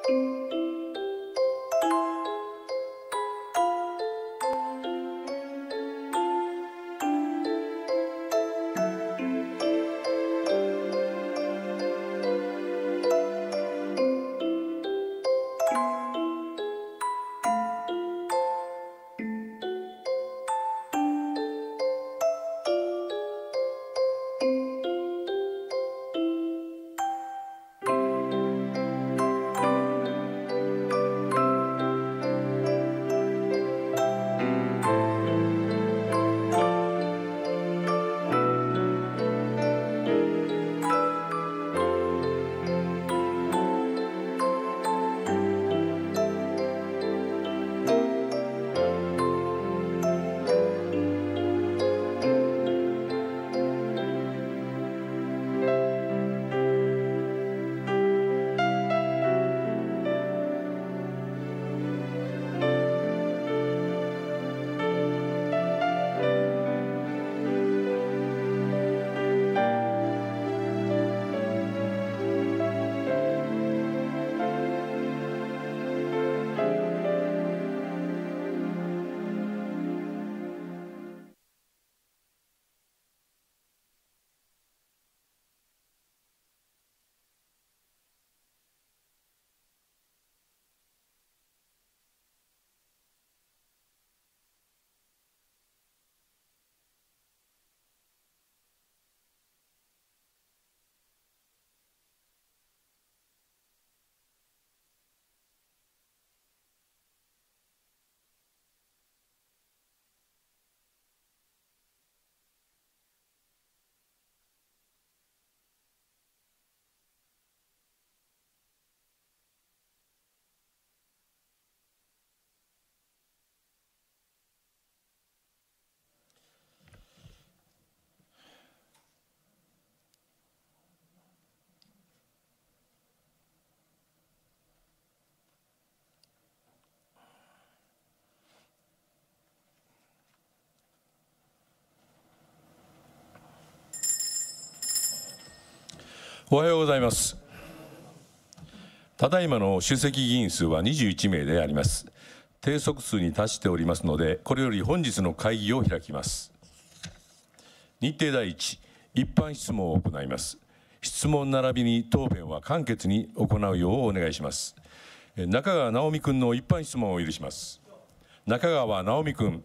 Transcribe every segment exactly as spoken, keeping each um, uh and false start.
おはようございます。ただいまの出席議員数はにじゅういちめいであります。定則数に達しておりますので、これより本日の会議を開きます。日程第一、一般質問を行います。質問並びに答弁は簡潔に行うようお願いします。中川直美君の一般質問を許します。中川直美君。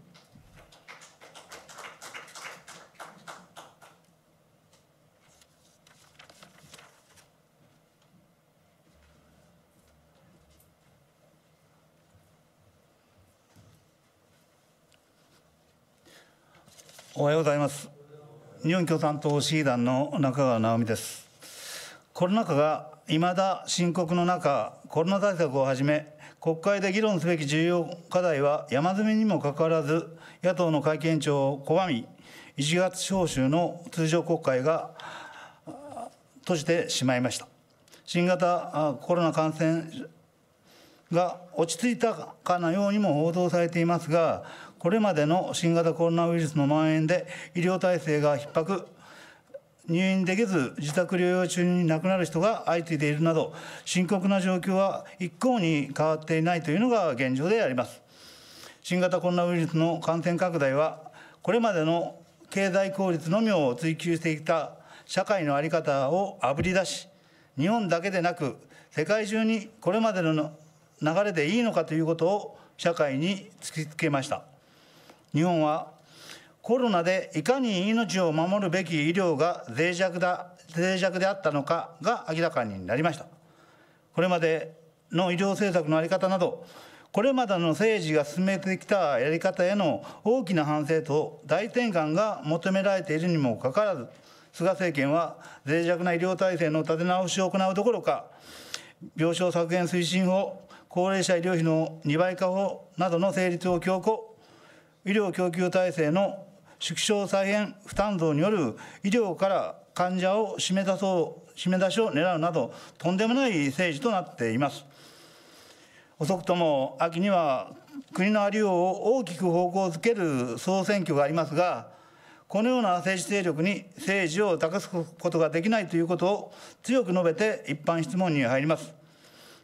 おはようございます。日本共産党市議団の中川直美です。コロナ禍がいまだ深刻の中、コロナ対策をはじめ、国会で議論すべき重要課題は山積みにもかかわらず、野党の会見長を拒み、いちがつ召集の通常国会が閉じてしまいました。新型コロナ感染が落ち着いたかのようにも報道されていますが、これまでの新型コロナウイルスの蔓延で医療体制が逼迫、入院できず自宅療養中に亡くなる人が相次いでいるなど、深刻な状況は一向に変わっていないというのが現状であります。新型コロナウイルスの感染拡大は、これまでの経済効率のみを追求してきた社会の在り方をあぶり出し、日本だけでなく世界中にこれまでの流れでいいのかということを社会に突きつけました。日本はコロナでいかに命を守るべき医療が脆弱だ、脆弱であったのかが明らかになりました。これまでの医療政策の在り方など、これまでの政治が進めてきたやり方への大きな反省と大転換が求められているにもかかわらず、菅政権は脆弱な医療体制の立て直しを行うどころか、病床削減推進法、高齢者医療費のにばい化法などの成立を強行、医療供給体制の縮小再編負担増による医療から患者を締め出そう、締め出しを狙うなど、とんでもない政治となっています。遅くとも秋には国のありようを大きく方向づける総選挙がありますが、このような政治勢力に政治を託すことができないということを強く述べて一般質問に入ります。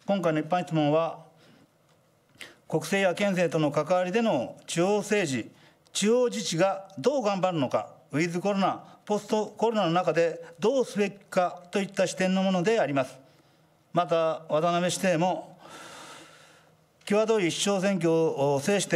今回の一般質問は、国政や県政との関わりでの地方政治、地方自治がどう頑張るのか、ウィズコロナ、ポストコロナの中でどうすべきかといった視点のものであります。また、渡辺市政も、際どい市長選挙を制して、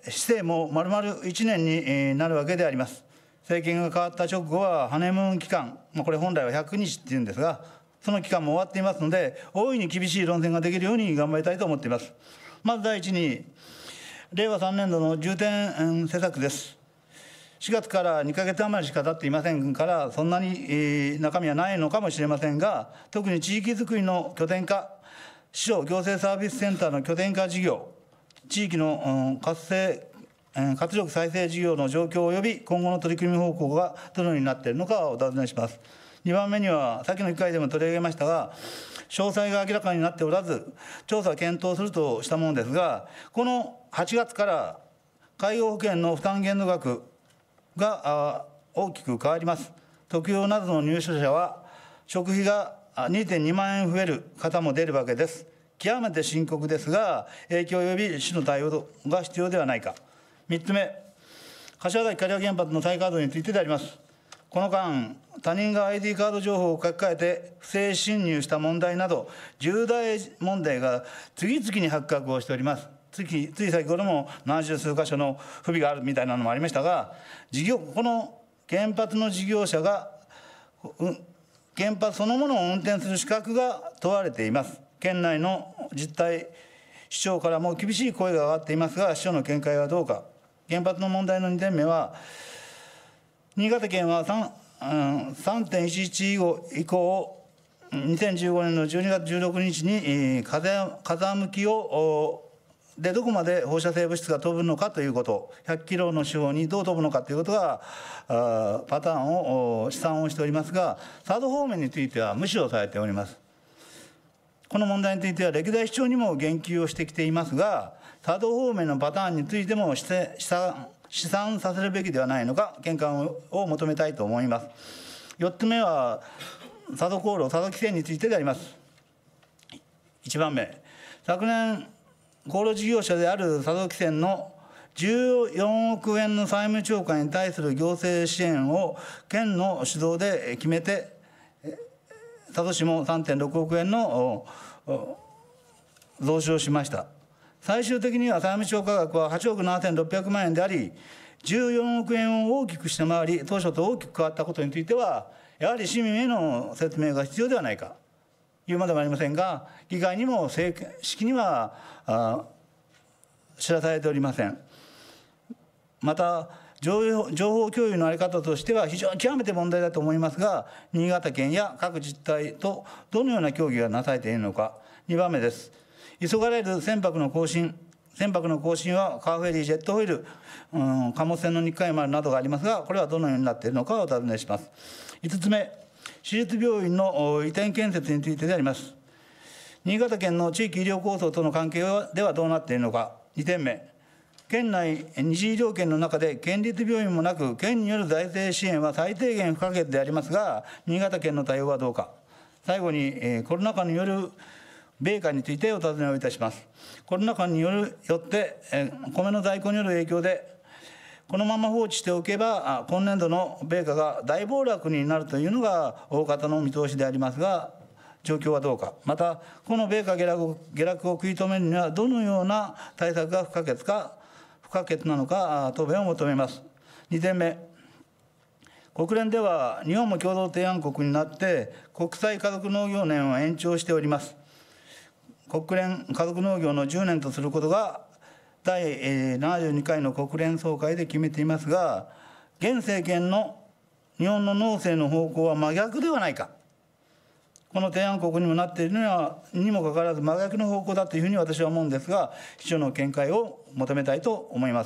市政も丸々いちねんになるわけであります。政権が変わった直後は、ハネムーン期間、これ本来はひゃくにちっていうんですが、その期間も終わっていますので、大いに厳しい論戦ができるように頑張りたいと思っています。まず第一に、れいわさんねんどの重点施策です。しがつからにかげつ余りしか経っていませんから、そんなに中身はないのかもしれませんが、特に地域づくりの拠点化、市町行政サービスセンターの拠点化事業、地域の活性、活力再生事業の状況及び今後の取り組み方向がどのようになっているのかをお尋ねします。にばんめには、先の機会でも取り上げましたが、詳細が明らかになっておらず、調査検討するとしたものですが、このはちがつから介護保険の負担限度額が大きく変わります。特養などの入所者は、食費が にてんにまんえん増える方も出るわけです。極めて深刻ですが、影響及び市の対応が必要ではないか。みっつめ、柏崎刈羽原発の再稼働についてであります。この間、他人が アイディー カード情報を書き換えて不正侵入した問題など、重大問題が次々に発覚をしております。つい、つい先ほども何十数箇所の不備があるみたいなのもありましたが、事業この原発の事業者が、原発そのものを運転する資格が問われています。県内の実態、市長からも厳しい声が上がっていますが、市長の見解はどうか。原発の問題のにてんめは、新潟県は さんてんいちいち 以降、にせんじゅうごねんのじゅうにがつじゅうろくにちに風風向きをでどこまで放射性物質が飛ぶのかということ、ひゃくキロの四方にどう飛ぶのかということがパターンを試算をしておりますが、佐渡方面については無視をされております。この問題については歴代市長にも言及をしてきていますが、佐渡方面のパターンについても試算試算させるべきではないのか、見解を求めたいと思います。よっつめは、佐渡航路、佐渡汽船についてであります。いちばんめ、昨年、航路事業者である佐渡汽船のじゅうよんおくえんの債務超過に対する行政支援を県の主導で決めて、佐渡市も さんてんろくおくえんの増資をしました。最終的には債務超過額ははちおくななせんろっぴゃくまんえんであり、じゅうよんおくえんを大きく下回り、当初と大きく変わったことについては、やはり市民への説明が必要ではないか、いうまでもありませんが、議会にも正式には知らされておりません。また、情報共有の在り方としては非常に極めて問題だと思いますが、新潟県や各自治体とどのような協議がなされているのか。にばんめです。急がれる船舶の更新、船舶の更新はカーフェリー、ジェットホイール、うん、貨物船の日海丸などがありますが、これはどのようになっているのかをお尋ねします。いつつめ、私立病院の移転建設についてであります。新潟県の地域医療構想との関係ではどうなっているのか。にてんめ、県内二次医療圏の中で県立病院もなく、県による財政支援は最低限不可欠でありますが、新潟県の対応はどうか。最後に、えー、コロナ禍による米価についてお尋ねをいたします。コロナ禍によるよって、えー、米の在庫による影響で、このまま放置しておけば、今年度の米価が大暴落になるというのが大方の見通しでありますが、状況はどうか。また、この米価下落、下落を食い止めるには、どのような対策が不可欠か、不可欠なのか、答弁を求めます。にてんめ、国連では日本も共同提案国になって、国際家族農業年を延長しております。国連家族農業のじゅうねんとすることが、第ななじゅうにかいの国連総会で決めていますが、現政権の日本の農政の方向は真逆ではないか。この提案国にもなっているのはにもかかわらず真逆の方向だというふうに私は思うんですが、市長の見解を求めたいと思います。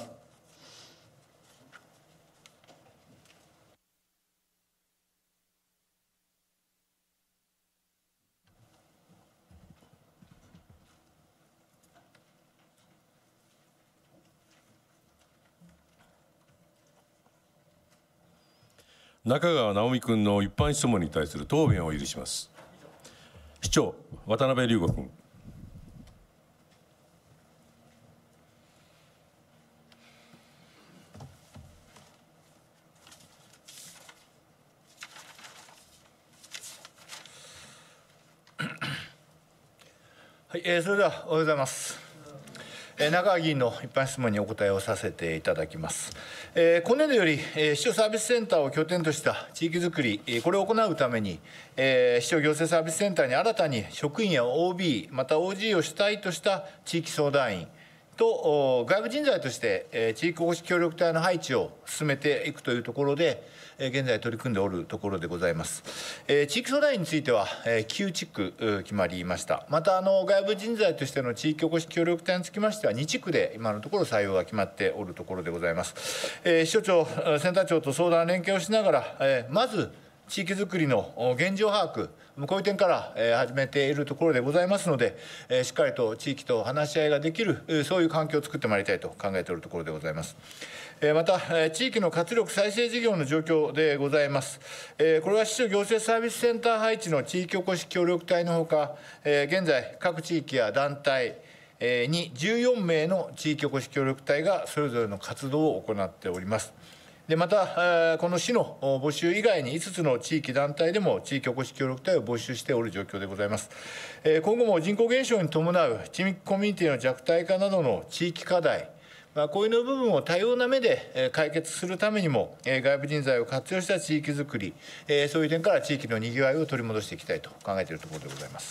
中川直美君の一般質問に対する答弁を許します。市長、渡辺龍吾君。 はい、えー、それではおはようございます。えー、中川議員の一般質問にお答えをさせていただきます。えー、今年度より、えー、市長サービスセンターを拠点とした地域づくり、これを行うために、えー、市長行政サービスセンターに新たに職員や オービー、また オージー を主体とした地域相談員と外部人材として、えー、地域おこし協力隊の配置を進めていくというところで、現在取り組んでおるところでございます。えー、地域相談員については、えー、きゅう地区決まりました。またあの外部人材としての地域おこし協力隊につきましてはに地区で今のところ採用が決まっておるところでございます。えー、市長長、センター長と相談連携をしながら、えー、まず地域づくりの現状把握、こういう点から始めているところでございますので、しっかりと地域と話し合いができる、そういう環境を作ってまいりたいと考えているところでございます。また、地域の活力再生事業の状況でございます。これは市長行政サービスセンター配置の地域おこし協力隊のほか、現在、各地域や団体にじゅうよんめいの地域おこし協力隊がそれぞれの活動を行っております。でまた、この市の募集以外にいつつの地域団体でも地域おこし協力隊を募集しておる状況でございます。今後も人口減少に伴う地域コミュニティの弱体化などの地域課題、こういう部分を多様な目で解決するためにも、外部人材を活用した地域づくり、そういう点から地域のにぎわいを取り戻していきたいと考えているところでございます。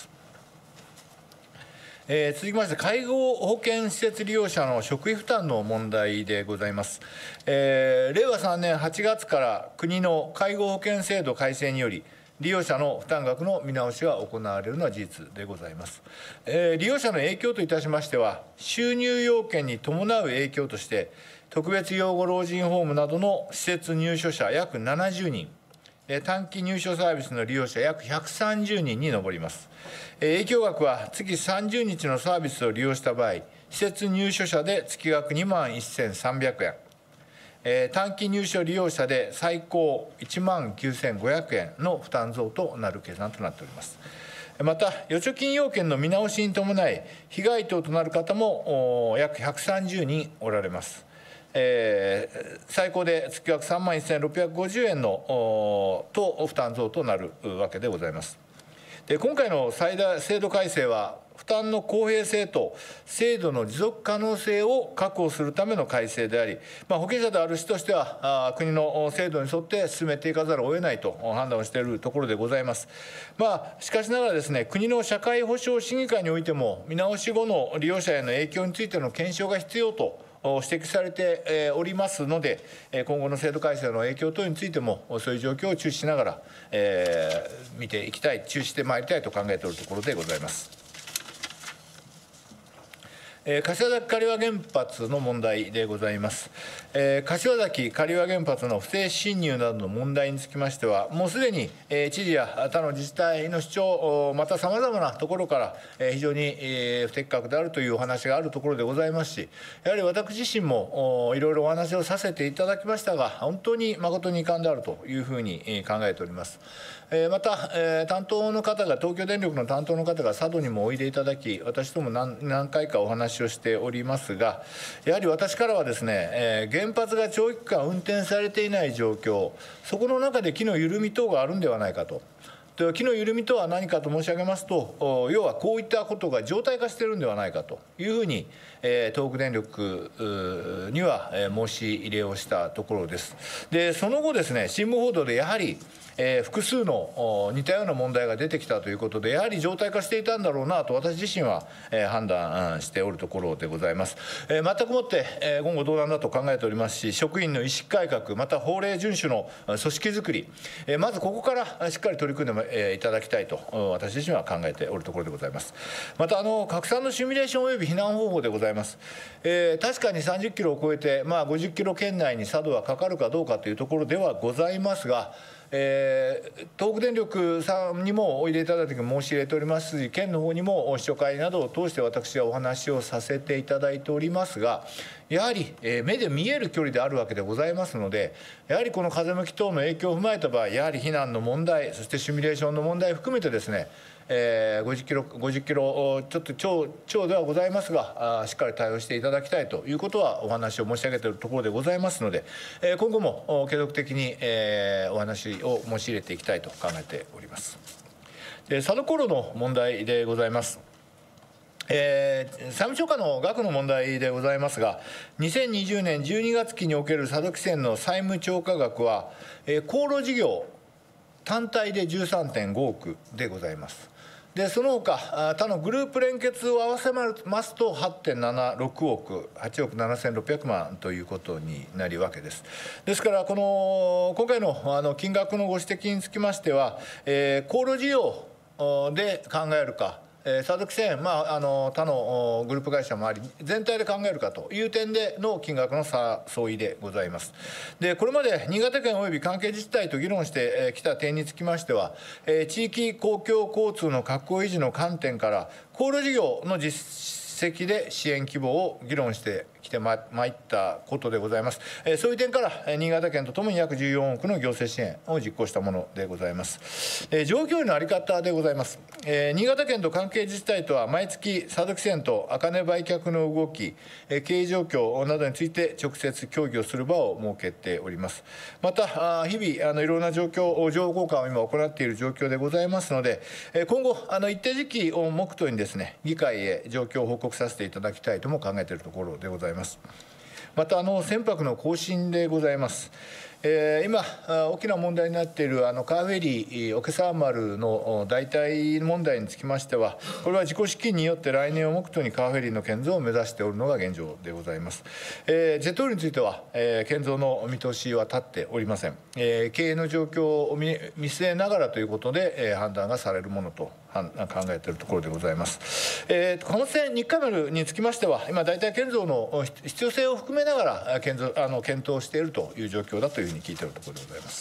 えー、続きまして、介護保険施設利用者の食費負担の問題でございます。えー、れいわさんねんはちがつから国の介護保険制度改正により、利用者の負担額の見直しが行われるのは事実でございます。えー、利用者の影響といたしましては、収入要件に伴う影響として、特別養護老人ホームなどの施設入所者約ななじゅうにん、短期入所サービスの利用者約ひゃくさんじゅうにんに上ります。影響額は月さんじゅうにちのサービスを利用した場合、施設入所者で月額にまんせんさんびゃくえん、短期入所利用者で最高いちまんきゅうせんごひゃくえんの負担増となる計算となっております。また、預貯金要件の見直しに伴い、被害等となる方も約ひゃくさんじゅうにんおられます。えー、最高で月額さんまんせんろっぴゃくごじゅうえんのと負担増となるわけでございます。で今回の最大制度改正は、負担の公平性と制度の持続可能性を確保するための改正であり、まあ、保険者である市としては、国の制度に沿って進めていかざるを得ないと判断をしているところでございます。まあ、しかしながらですね、国の社会保障審議会においても、見直し後の利用者への影響についての検証が必要と指摘されておりますので、今後の制度改正の影響等についても、そういう状況を注視しながら、えー、見ていきたい、注視してまいりたいと考えておるところでございます。柏崎刈羽原発の問題でございます。柏崎刈羽原発の不正侵入などの問題につきましては、もうすでに知事や他の自治体の主張、またさまざまなところから非常に不適格であるというお話があるところでございますし、やはり私自身もいろいろお話をさせていただきましたが、本当に誠に遺憾であるというふうに考えております。また、担当の方が、東京電力の担当の方が佐渡にもおいでいただき、私とも 何, 何回かお話をしておりますが、やはり私からはですね、原発が長期間運転されていない状況、そこの中で機の緩み等があるんではないかと。機の緩みとは何かと申し上げますと、要はこういったことが常態化しているんではないかというふうに、東北電力には申し入れをしたところです。で、その後ですね、新聞報道でやはり、えー、複数の似たような問題が出てきたということで、やはり常態化していたんだろうなと私自身は、えー、判断しておるところでございます。えー、全くもって、えー、言語道断だと考えておりますし、職員の意識改革、また法令遵守の組織づくり、えー、まずここからしっかり取り組んで、えー、いただきたいと私自身は考えておるところでございます。またあの拡散のシミュレーションおよび避難方法でございます。えー、確かにさんじゅっキロを超えて、まあ、ごじゅっキロ圏内に佐渡はかかるかどうかというところではございますが、えー、東北電力さんにもおいでいただいた時に申し入れておりますし、県の方にも秘書会などを通して私はお話をさせていただいておりますが、やはり、えー、目で見える距離であるわけでございますので、やはりこの風向き等の影響を踏まえた場合、やはり避難の問題、そしてシミュレーションの問題を含めてですね、えー、ごじゅっキロ、ごじゅっキロちょっと超超ではございますが、あしっかり対応していただきたいということはお話を申し上げているところでございますので、えー、今後も継続的に、えー、お話を申し入れていきたいと考えております。で、サルコロの問題でございます。 えー、債務超過の額の問題でございますが、にせんにじゅうねんじゅうにがつ期における佐渡汽船の債務超過額は、えー、航路事業単体で じゅうさんてんごおくでございます。でその他他のグループ連結を合わせますと はちてんななろくおく、はちおくななせんろっぴゃくまんということになるわけです。ですからこの今回のあの金額のご指摘につきましては、えー、航路事業で考えるか、佐渡汽船、まあ、あの他のグループ会社もあり全体で考えるかという点での金額の差相違でございます。でこれまで新潟県および関係自治体と議論してきた点につきましては、地域公共交通の確保維持の観点から航路事業の実績で支援規模を議論してきてまいったことでございます。そういう点から新潟県とともに約じゅうよんおくの行政支援を実行したものでございます。状況の在り方でございます。新潟県と関係自治体とは毎月佐渡汽船と茜売却の動き、経営状況などについて直接協議をする場を設けております。また日々あのいろんな状況情報交換を今行っている状況でございますので、今後あの一定時期を目途にですね議会へ状況を報告させていただきたいとも考えているところでございます。またあの船舶の更新でございます。えー、今大きな問題になっているあのカーフェリー桶沢丸の代替問題につきましては、これは自己資金によって来年を目途にカーフェリーの建造を目指しておるのが現状でございます。えー、ジェットオイルについては、えー、建造の見通しは立っておりません。えー、経営の状況を 見, 見据えながらということで、えー、判断がされるものと考えているところでございます。えー、貨物船日課丸につきましては、今代替建造の必要性を含めながら建造あの検討しているという状況だというふうに聞いているところでございます。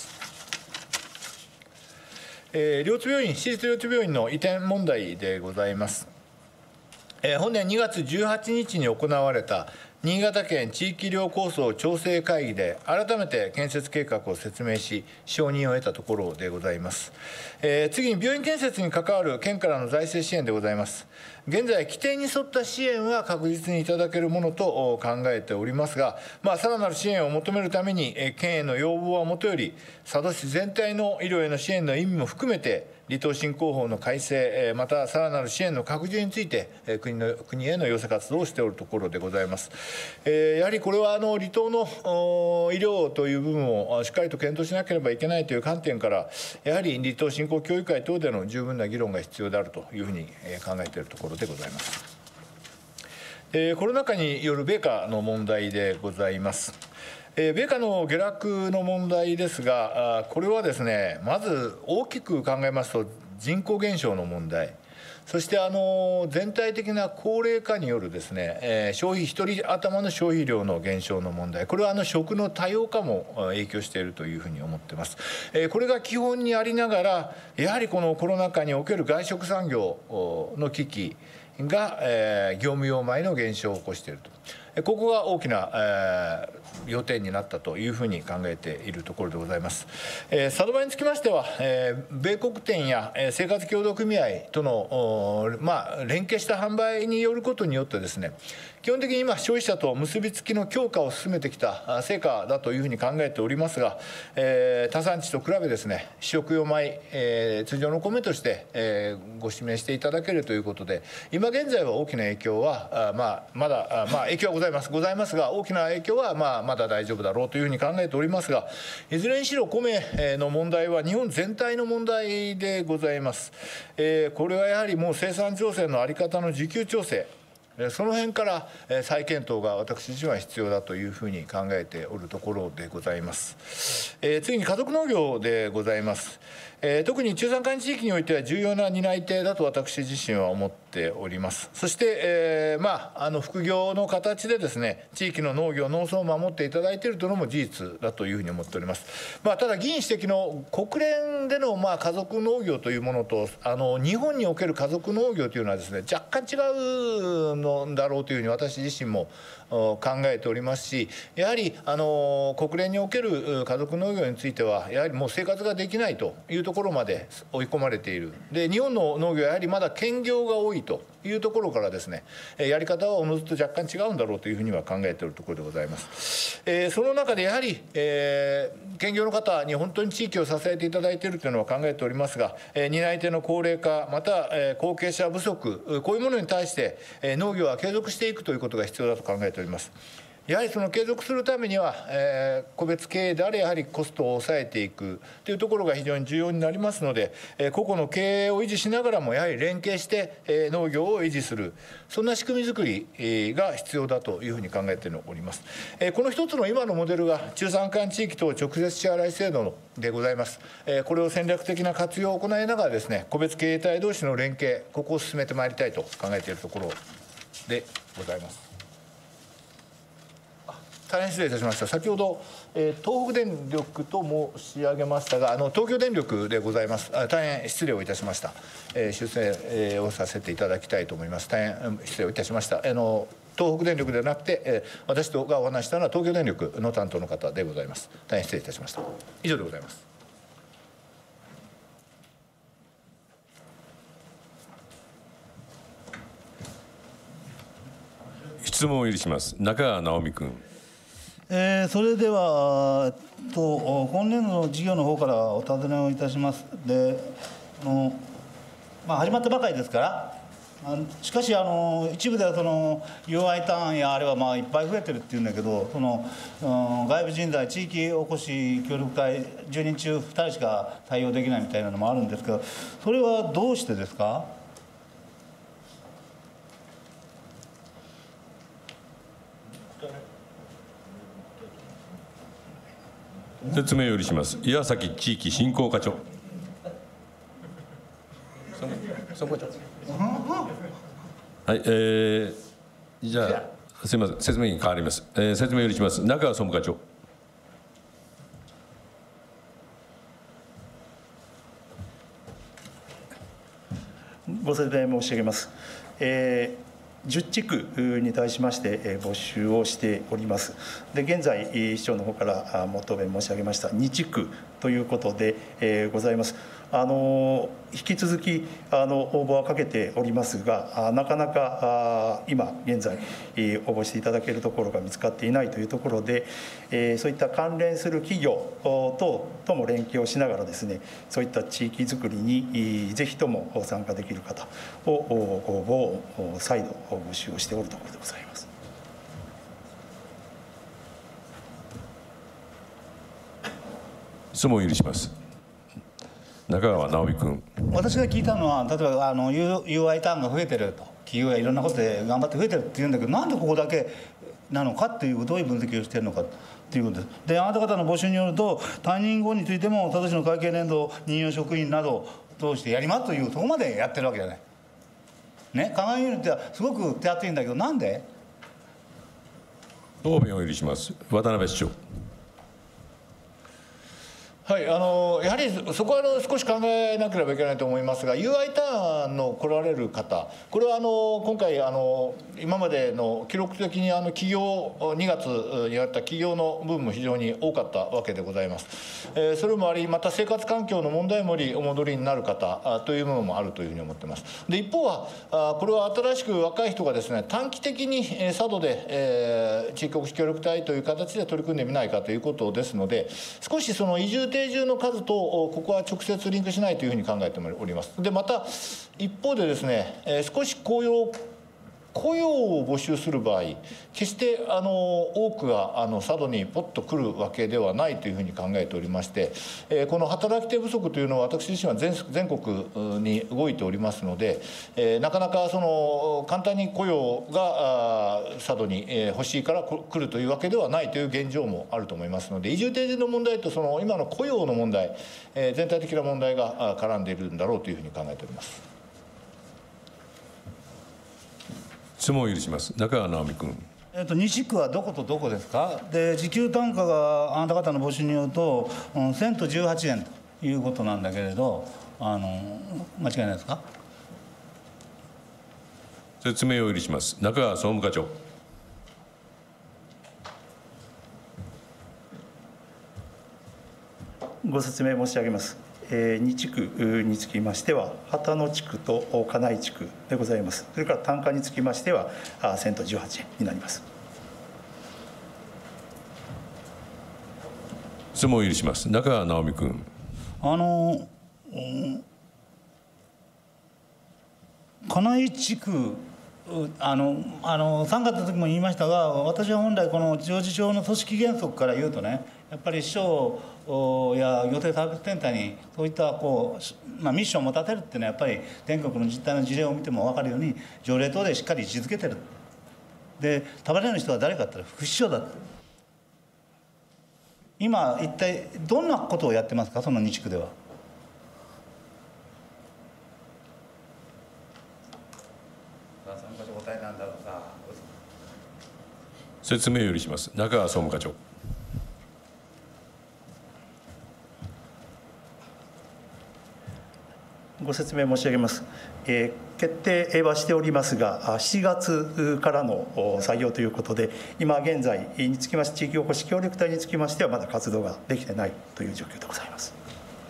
えー、両津病院、私立両津病院の移転問題でございます。えー、本年にがつじゅうはちにちに行われた新潟県地域医療構想調整会議で改めて建設計画を説明し承認を得たところでございます。えー、次に病院建設に関わる県からの財政支援でございます。現在規定に沿った支援は確実にいただけるものと考えておりますが、まあ、さらなる支援を求めるために県への要望はもとより佐渡市全体の医療への支援の意味も含めて離島振興法の改正、またさらなる支援の拡充について国の国への要請活動をしておるところでございます。えー、やはりこれはあの離島の医療という部分をしっかりと検討しなければいけないという観点から、やはり離島振興協議会等での十分な議論が必要であるというふうに考えているところでございます。えー、コロナ禍による米価の問題でございます。米価の下落の問題ですが、これはですね、まず大きく考えますと人口減少の問題、そしてあの全体的な高齢化によるですね、消費一人頭の消費量の減少の問題、これはあの食の多様化も影響しているというふうに思っています。これが基本にありながら、やはりこのコロナ禍における外食産業の危機が業務用米の減少を起こしていると。ここが大きな、えー、要点になったというふうに考えているところでございます。えー、佐渡米につきましては、えー、米国店や、えー、生活協同組合との、まあ、連携した販売によることによってですね、基本的に今消費者と結びつきの強化を進めてきた成果だというふうに考えておりますが、えー、他産地と比べですね、試食用米、えー、通常の米として、えー、ご指名していただけるということで、今現在は大きな影響はあ、まあ、まだあ、まあ、影響はございますございますが、大きな影響は、まあ、まだ大丈夫だろうというふうに考えておりますが、いずれにしろ米の問題は日本全体の問題でございます。えー、これはやはりもう生産調整の在り方の需給調整、その辺から再検討が私自身は必要だというふうに考えておるところでございます。えー、次に家族農業でございます。えー、特に中山間地域においては重要な担い手だと私自身は思っております。そして、えーまあ、あの副業の形でですね、地域の農業農村を守っていただいているというのも事実だというふうに思っております。まあ、ただ議員指摘の国連でのまあ家族農業というものと、あの日本における家族農業というのはですね、若干違うのだろうというふうに私自身も考えておりますし、やはりあの国連における家族農業についてはやはりもう生活ができないというところまで追い込まれている。で、日本の農業はやはりまだ兼業が多いというところからですね、やり方はおのずと若干違うんだろうというふうには考えているところでございます。えー、その中でやはり、えー、兼業の方に本当に地域を支えていただいているというのは考えておりますが、えー、担い手の高齢化、また、えー、後継者不足、こういうものに対して、えー、農業は継続していくということが必要だと考えております。やはりその継続するためには、えー、個別経営であれやはりコストを抑えていくというところが非常に重要になりますので、えー、個々の経営を維持しながらもやはり連携して、えー、農業を維持する、そんな仕組み作り、えー、が必要だというふうに考えております。えー、この一つの今のモデルが中山間地域等直接支払い制度でございます。えー、これを戦略的な活用を行いながらですね、個別経営体同士の連携、ここを進めてまいりたいと考えているところでございます。大変失礼いたしました。先ほど、えー、東北電力と申し上げましたが、あの東京電力でございます。大変失礼をいたしました。えー、修正、えー、をさせていただきたいと思います。大変失礼をいたしました。あの東北電力ではなくて、えー、私とがお話したのは東京電力の担当の方でございます。大変失礼いたしました。以上でございます。 質問を許します。中川直美君。 えー、それではと今年度の事業の方からお尋ねをいたします。で、あのまあ、始まったばかりですから、あしかしあの一部ではその ユーアイ ターンやあれはまあいっぱい増えてるっていうんだけど、その、うん、外部人材地域おこし協力隊じゅうにん中ふたりしか対応できないみたいなのもあるんですけど、それはどうしてですか？ 説明を許します。岩崎地域振興課長。はい、えー、じゃあすみません、説明に変わります。えー、説明を許します。中川総務課長。 ご説明申し上げます。えーじゅっ地区に対しまして募集をしております。で、現在、市長の方から求め申し上げましたに地区ということでございます。あの引き続きあの応募はかけておりますが、なかなか今現在応募していただけるところが見つかっていないというところで、そういった関連する企業等とも連携をしながらですね、そういった地域づくりにぜひとも参加できる方を応募を再度募集をしておるところでございます。 質問を許します。中川直美君。 私が聞いたのは、例えばあの ユーアイ ターンが増えてると、企業やいろんなことで頑張って増えてるって言うんだけど、なんでここだけなのかっていう、どういう分析をしているのかということです。で、あなた方の募集によると、退任後についても他年の会計年度任用職員などを通してやりますというところまでやってるわけじゃない。ね、考えによってはすごく手厚いんだけど、なんで？ 答弁を許します。渡辺市長。 はい、あのやはりそこはあの少し考えなければいけないと思いますが、 ユーアイ ターンの来られる方、これはあの今回あの今までの記録的にあの企業にがつにやった企業の部分も非常に多かったわけでございます。えー、それもあり、また生活環境の問題もありお戻りになる方というものもあるというふうに思っています。で、一方はこれは新しく若い人がですね、短期的に佐渡で、えー、地域おこし協力隊という形で取り組んでみないかということですので、少しその移住定住の数とここは直接リンクしないというふうに考えております。で、また一方でですね、えー、少し雇用雇用を募集する場合、決してあの多くがあの佐渡にポッと来るわけではないというふうに考えておりまして、えー、この働き手不足というのは私自身は 全, 全国に動いておりますので、えー、なかなかその簡単に雇用が佐渡に欲しいから来るというわけではないという現状もあると思いますので、移住定住の問題とその今の雇用の問題、えー、全体的な問題が絡んでいるんだろうというふうに考えております。 質問を許します。中川直美君。 えっと、に地区はどことどこですか？で、時給単価があなた方の募集によると、うん、せんとじゅうはちえんということなんだけれど、あの間違いないですか？ 説明を許します。中川総務課長。 ご説明申し上げます。 えー、に地区につきましては旗野地区と金井地区でございます。それから単価につきましてはせんとじゅうはちえんになります。 質問を許します。中川直美君。 あの、うん、金井地区あのあのさんがつの時も言いましたが、私は本来この常時庁の組織原則から言うとね、やっぱり市長や行政サービスセンターにそういったこう、まあ、ミッションを持たせるっていうのはやっぱり全国の実態の事例を見ても分かるように条例等でしっかり位置づけてる。で束ねる人は誰かって言ったら副市長だと。今一体どんなことをやってますか、そのに地区では。 説明を許します。中川総務課長。 ご説明申し上げます。えー、決定はしておりますが、しちがつからの採用ということで、今現在につきまして地域おこし協力隊につきましてはまだ活動ができてないという状況でございます。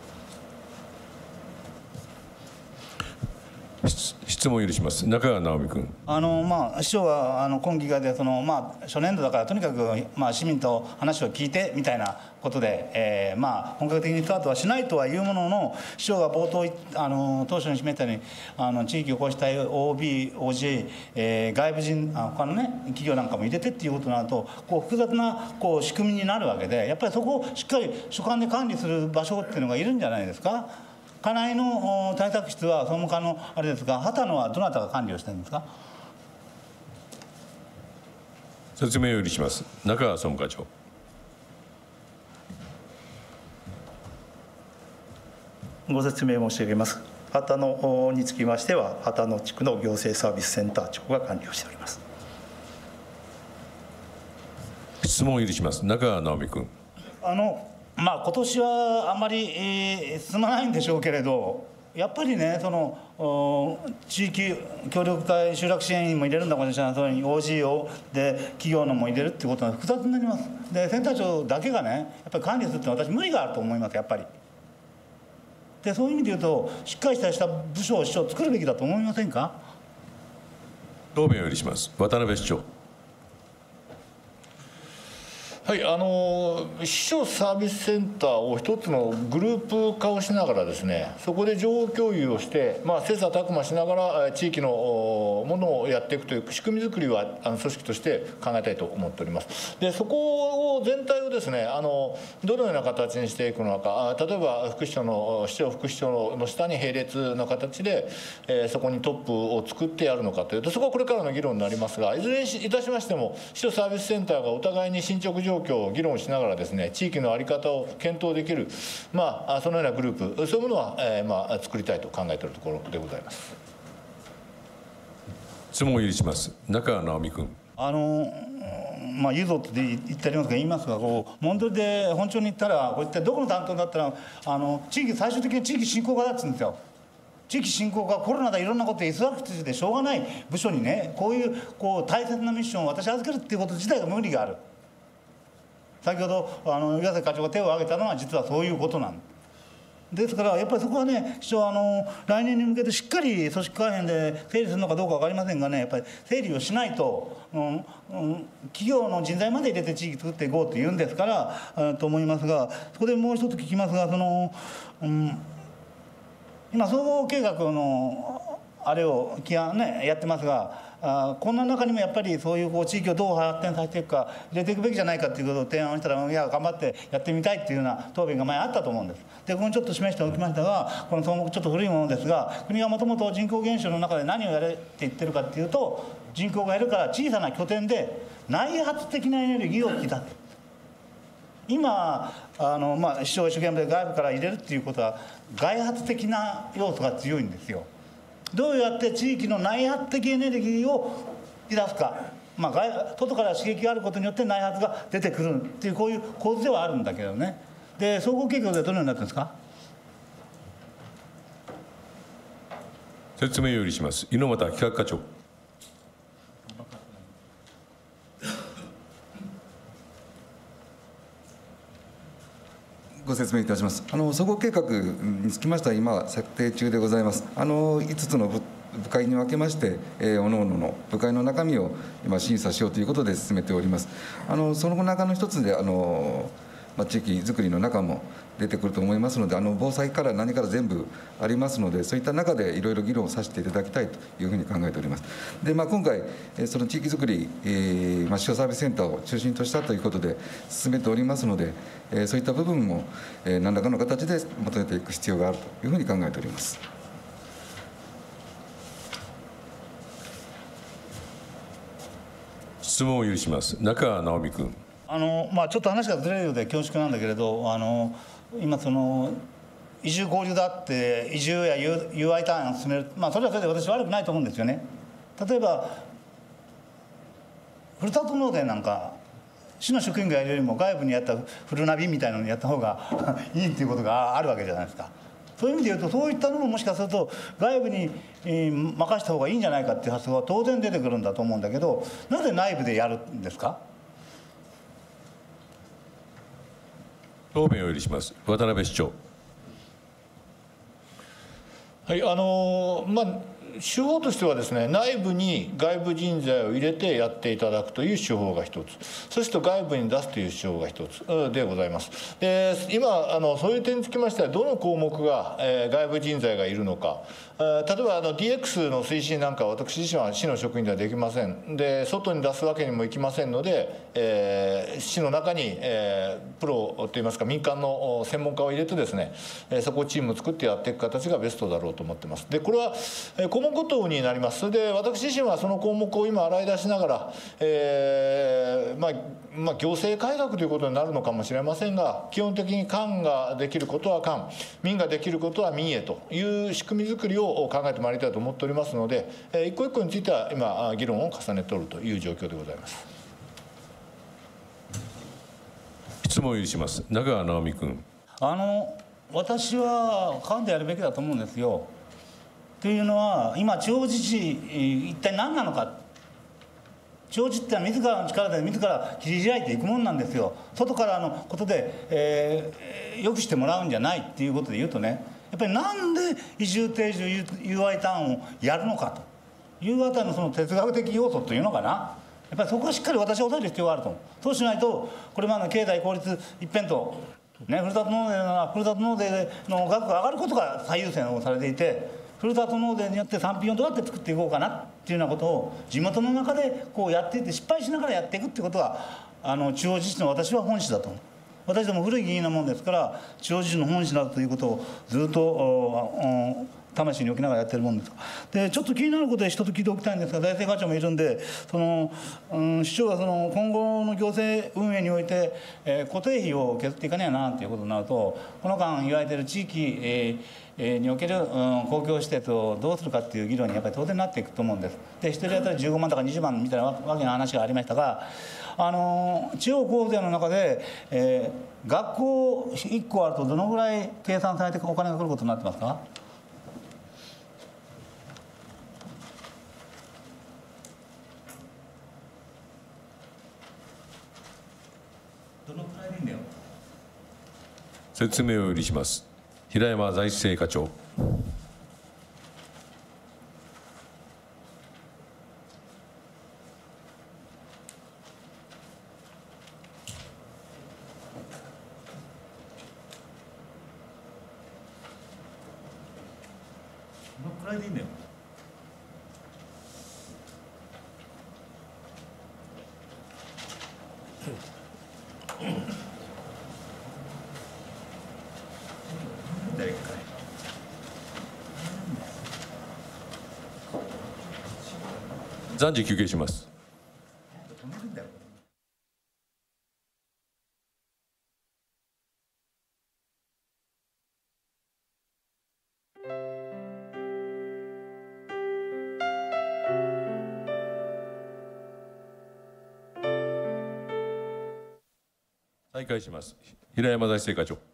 質問を許します。中川直美君。 あのまあ市長はあの今議会でそのまあ初年度だからとにかくまあ市民と話を聞いてみたいなことで、えー、まあ本格的にスタートはしないとはいうものの、市長が冒頭あの当初に示したようにあの地域おこし隊 オービー、オージェー、えー、外部人あ他のね企業なんかも入れてっていうことになるとこう複雑なこう仕組みになるわけで、やっぱりそこをしっかり所管で管理する場所っていうのがいるんじゃないですか。金井の対策室は総務課のあれですが、旗野はどなたが管理をしてるんですか。 説明を許します。中川総務課長。 ご説明申し上げます。旗野につきましては旗野地区の行政サービスセンター長が管理をしております。 質問を許します。中川直美君。 あのまあ今年はあまり、えー、進まないんでしょうけれど、やっぱりねその地域協力隊集落支援員も入れるんだかもしれない、それに オージー をで企業のも入れるっていうことが複雑になります。でセンター長だけがねやっぱり管理するって私無理があると思います、やっぱり。でそういう意味で言うとしっかりした部署を市長作るべきだと思いませんか。 答弁を許します。渡辺市長。 はい、あの市長サービスセンターを一つのグループ化をしながらですね、そこで情報共有をして、まあ、切磋琢磨しながら地域のものをやっていくという仕組み作りはあの組織として考えたいと思っております。でそこを全体をですねあのどのような形にしていくのか、例えば副市長の市長副市長の下に並列の形で、えー、そこにトップを作ってやるのかというと、そこはこれからの議論になりますが、いずれにいたしましても市長サービスセンターがお互いに進捗状況状況を議論しながらですね、地域の在り方を検討できる、まあ、そのようなグループ、そういうものは、えーまあ、作りたいと考えているところでございます。 質問を許します。中川直美君。 あのまあ、ユーゾって言ってありますが言いますが、こう問題で本庁に行ったら、こういったどこの担当だったらあの地域最終的に地域振興課だっつうんですよ。地域振興課、コロナでいろんなことで忙しくてしょうがない部署にね、こういうこう大切なミッションを私預けるっていうこと自体が無理がある。先ほどあの岩瀬課長が手を挙げたのは実はそういうことなんですから、やっぱりそこはね市長あの来年に向けてしっかり組織改編で整理するのかどうか分かりませんがね、やっぱり整理をしないと、うんうん、企業の人材まで入れて地域作っていこうというんですからと思いますが、そこでもう一つ聞きますが、その、うん、今総合計画のあれを気がねやってますが、あこんな中にもやっぱりそういうこう地域をどう発展させていくか入れていくべきじゃないかということを提案したら、いや頑張ってやってみたいっていうような答弁が前あったと思うんです。でここにちょっと示しておきましたが、この総目ちょっと古いものですが、国がもともと人口減少の中で何をやれって言ってるかっていうと、人口が減るから小さな拠点で内発的なエネルギーを引き出す。今あの、まあ、市長一生懸命外部から入れるっていうことは外発的な要素が強いんですよ。どうやって地域の内発的エネルギーを引き出すか、まあ、外外から刺激があることによって内発が出てくるっていうこういう構図ではあるんだけどね。で総合計画でどのようになってるんですか。 説明を許します。猪俣企画課長。 ごご説明いたします。あの総合計画につきましては今策定中でございます。あのいつつの部部会に分けまして、えー、各々の部会の中身を今審査しようということで進めております。あのその中の一つであの、まあ、地域づくりの中も出てくると思いますので、あの防災から何から全部ありますので、そういった中でいろいろ議論をさせていただきたいというふうに考えております。で、まあ、今回その地域づくり、えーまあ、市長サービスセンターを中心としたということで進めておりますので、えー、そういった部分も、えー、何らかの形で求めていく必要があるというふうに考えております。 質問を許します。中川直美君。 あの、まあ、ちょっと話がずれるようで恐縮なんだけれど、あの今その移住合流だって移住や ユーアイ ターンを進める、まあ、それはそれで私悪くないと思うんですよね。例えばふるさと納税なんか市の職員がやるよりも外部にやったフルナビみたいなのにやった方がいいっていうことがあるわけじゃないですか。そういう意味で言うとそういったのももしかすると外部に任した方がいいんじゃないかっていう発想は当然出てくるんだと思うんだけど、なぜ内部でやるんですか。 答弁を許します。渡辺市長。 はい、あのまあ手法としてはですね、内部に外部人材を入れてやっていただくという手法が一つ、そして外部に出すという手法が一つでございます。で今あのそういう点につきましてはどの項目が、えー、外部人材がいるのか、例えばあの ディーエックス の推進なんかは私自身は市の職員ではできません。で外に出すわけにもいきませんので、えー、市の中に、えー、プロといいますか民間の専門家を入れてですね、そこをチームを作ってやっていく形がベストだろうと思ってます。でこれは項目ごとになります。それで私自身はその項目を今洗い出しながら、えーまあまあ、行政改革ということになるのかもしれませんが、基本的に官ができることは官、民ができることは民へという仕組み作りを考えてまいりたいと思っておりますので、一個一個については今議論を重ねておるという状況でございます。 質問を許します。中川直美君。 あの私は官でやるべきだと思うんですよ。というのは今地方自治一体何なのか。地方自治ってのは自らの力で自ら切り開いていくもんなんですよ。外からのことで、えー、よくしてもらうんじゃないっていうことで言うとね、やっぱりなんで移住定住 ユーアイ ターンをやるのかというあたりのその哲学的要素というのかな、やっぱりそこはしっかり私は押さえる必要があると思う。そうしないとこれまでの経済効率一辺倒、ね、ふるさと納税のふるさと納税の額が上がることが最優先をされていて、ふるさと納税によって産品をどうやって作っていこうかなっていうようなことを地元の中でこうやっていって失敗しながらやっていくってことがあの地方自治の私は本質だと思う。私ども古い議員なもんですから地方自治の本質だということをずっと魂に置きながらやってるもんです。でちょっと気になることで一つ聞いておきたいんですが、財政課長もいるんで、その、うん、市長はその今後の行政運営において、えー、固定費を削っていかねえなということになると、この間言われている地域、えー、における、うん、公共施設をどうするかっていう議論にやっぱり当然なっていくと思うんです。で一人当たりじゅうごまんとかにじゅうまんみたいなわけの話がありましたが、あの地方交付税の中で、えー、学校いっこあるとどのぐらい計算されてお金が来ることになってますか。どのくらいでいいんだよ。 説明を許します。平山財政課長。 どのくらいでいいんだよ。 暫時休憩します。再開します。平山財政課長。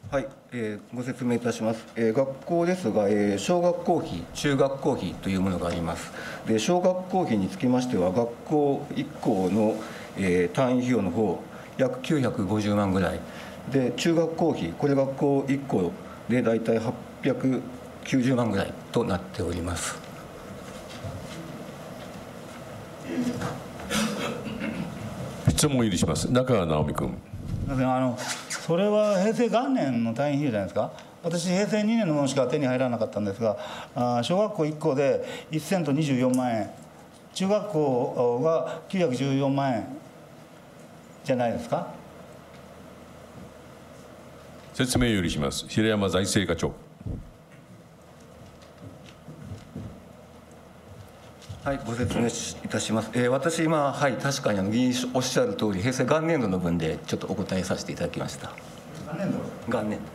はい、えー、ご説明いたします。えー、学校ですが、えー、小学校費、中学校費というものがあります。で、小学校費につきましては、学校いっ校の、えー、単位費用の方、約きゅうひゃくごじゅうまんぐらい。で、中学校費、これ学校いっ校で大体はっぴゃくきゅうじゅうまんぐらいとなっております。 質問を許します。中川直美君。 あのそれは平成元年の単位費用じゃないですか。私平成にねんのものしか手に入らなかったんですが、あ小学校いっ校でせんとにじゅうよんまんえん、中学校がきゅうひゃくじゅうよんまんえんじゃないですか。 説明を許します。平山財政課長。 はい、ご説明いたします。えー、私今、はい、確かにあの議員おっしゃる通り、平成元年度の分でちょっとお答えさせていただきました。 元年度元年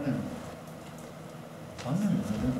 元年度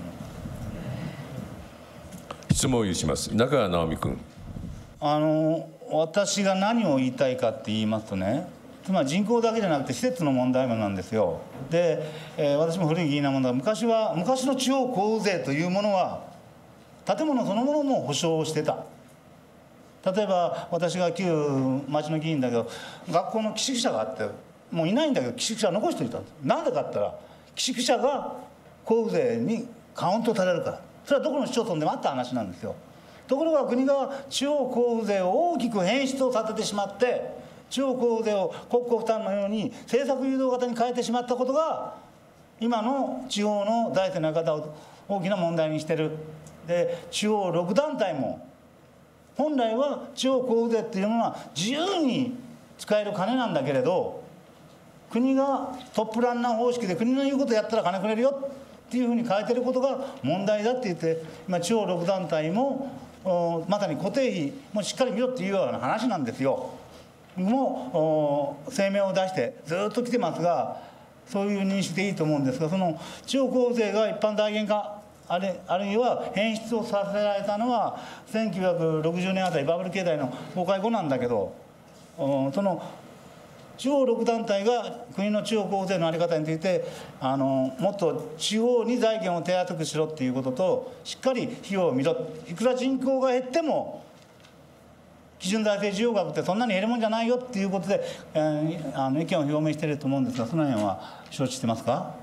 質問を許します。中川直美君。 あの私が何を言いたいかって言いますとね、つまり人口だけじゃなくて施設の問題もなんですよ。で、えー、私も古い議員なものだ、昔は昔の地方交付税というものは建物そのものも保証をしてた。例えば私が旧町の議員だけど、学校の寄宿舎があってもういないんだけど寄宿舎残しておいたんです。なんでかって言ったら寄宿舎が交付税にカウントされるから。それはどこの市町村でもあった話なんですよ。ところが国が地方交付税を大きく変質をさせてしまって、地方交付税を国庫負担のように政策誘導型に変えてしまったことが今の地方の財政の在り方を大きな問題にしてる。で、地方ろく団体も本来は地方交付税っていうのは自由に使える金なんだけれど、国がトップランナー方式で国の言うことやったら金くれるよっていうふうに変えてることが問題だって言って、今地方ろく団体もまさに固定費もしっかり見ろっていうような話なんですよ。もう声明を出してずっと来てますが、そういう認識でいいと思うんですが、その地方交付税が一般財源化あるあるいは変質をさせられたのはせんきゅうひゃくろくじゅうねんあたりバブル経済の崩壊後なんだけど、その地方ろく団体が国の地方交付税の在り方についてあのもっと地方に財源を手厚くしろっていうことと、しっかり費用を見ろ、いくら人口が減っても基準財政需要額ってそんなに減るもんじゃないよっていうことで、えー、あの意見を表明していると思うんですが、その辺は承知してますか。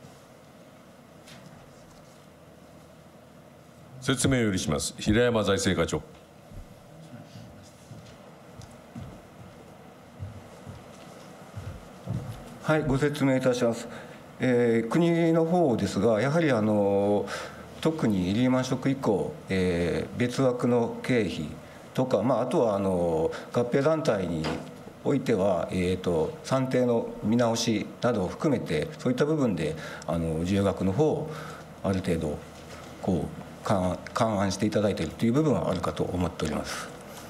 説明を許します。平山財政課長。 はい、ご説明いたします。えー、国の方ですが、やはりあの特にリーマンショック以降、えー、別枠の経費とか、まあ、あとはあの合併団体においては、えー、と算定の見直しなどを含めて、そういった部分であの事業額の方をある程度こう勘案していただいているという部分はあるかと思っております。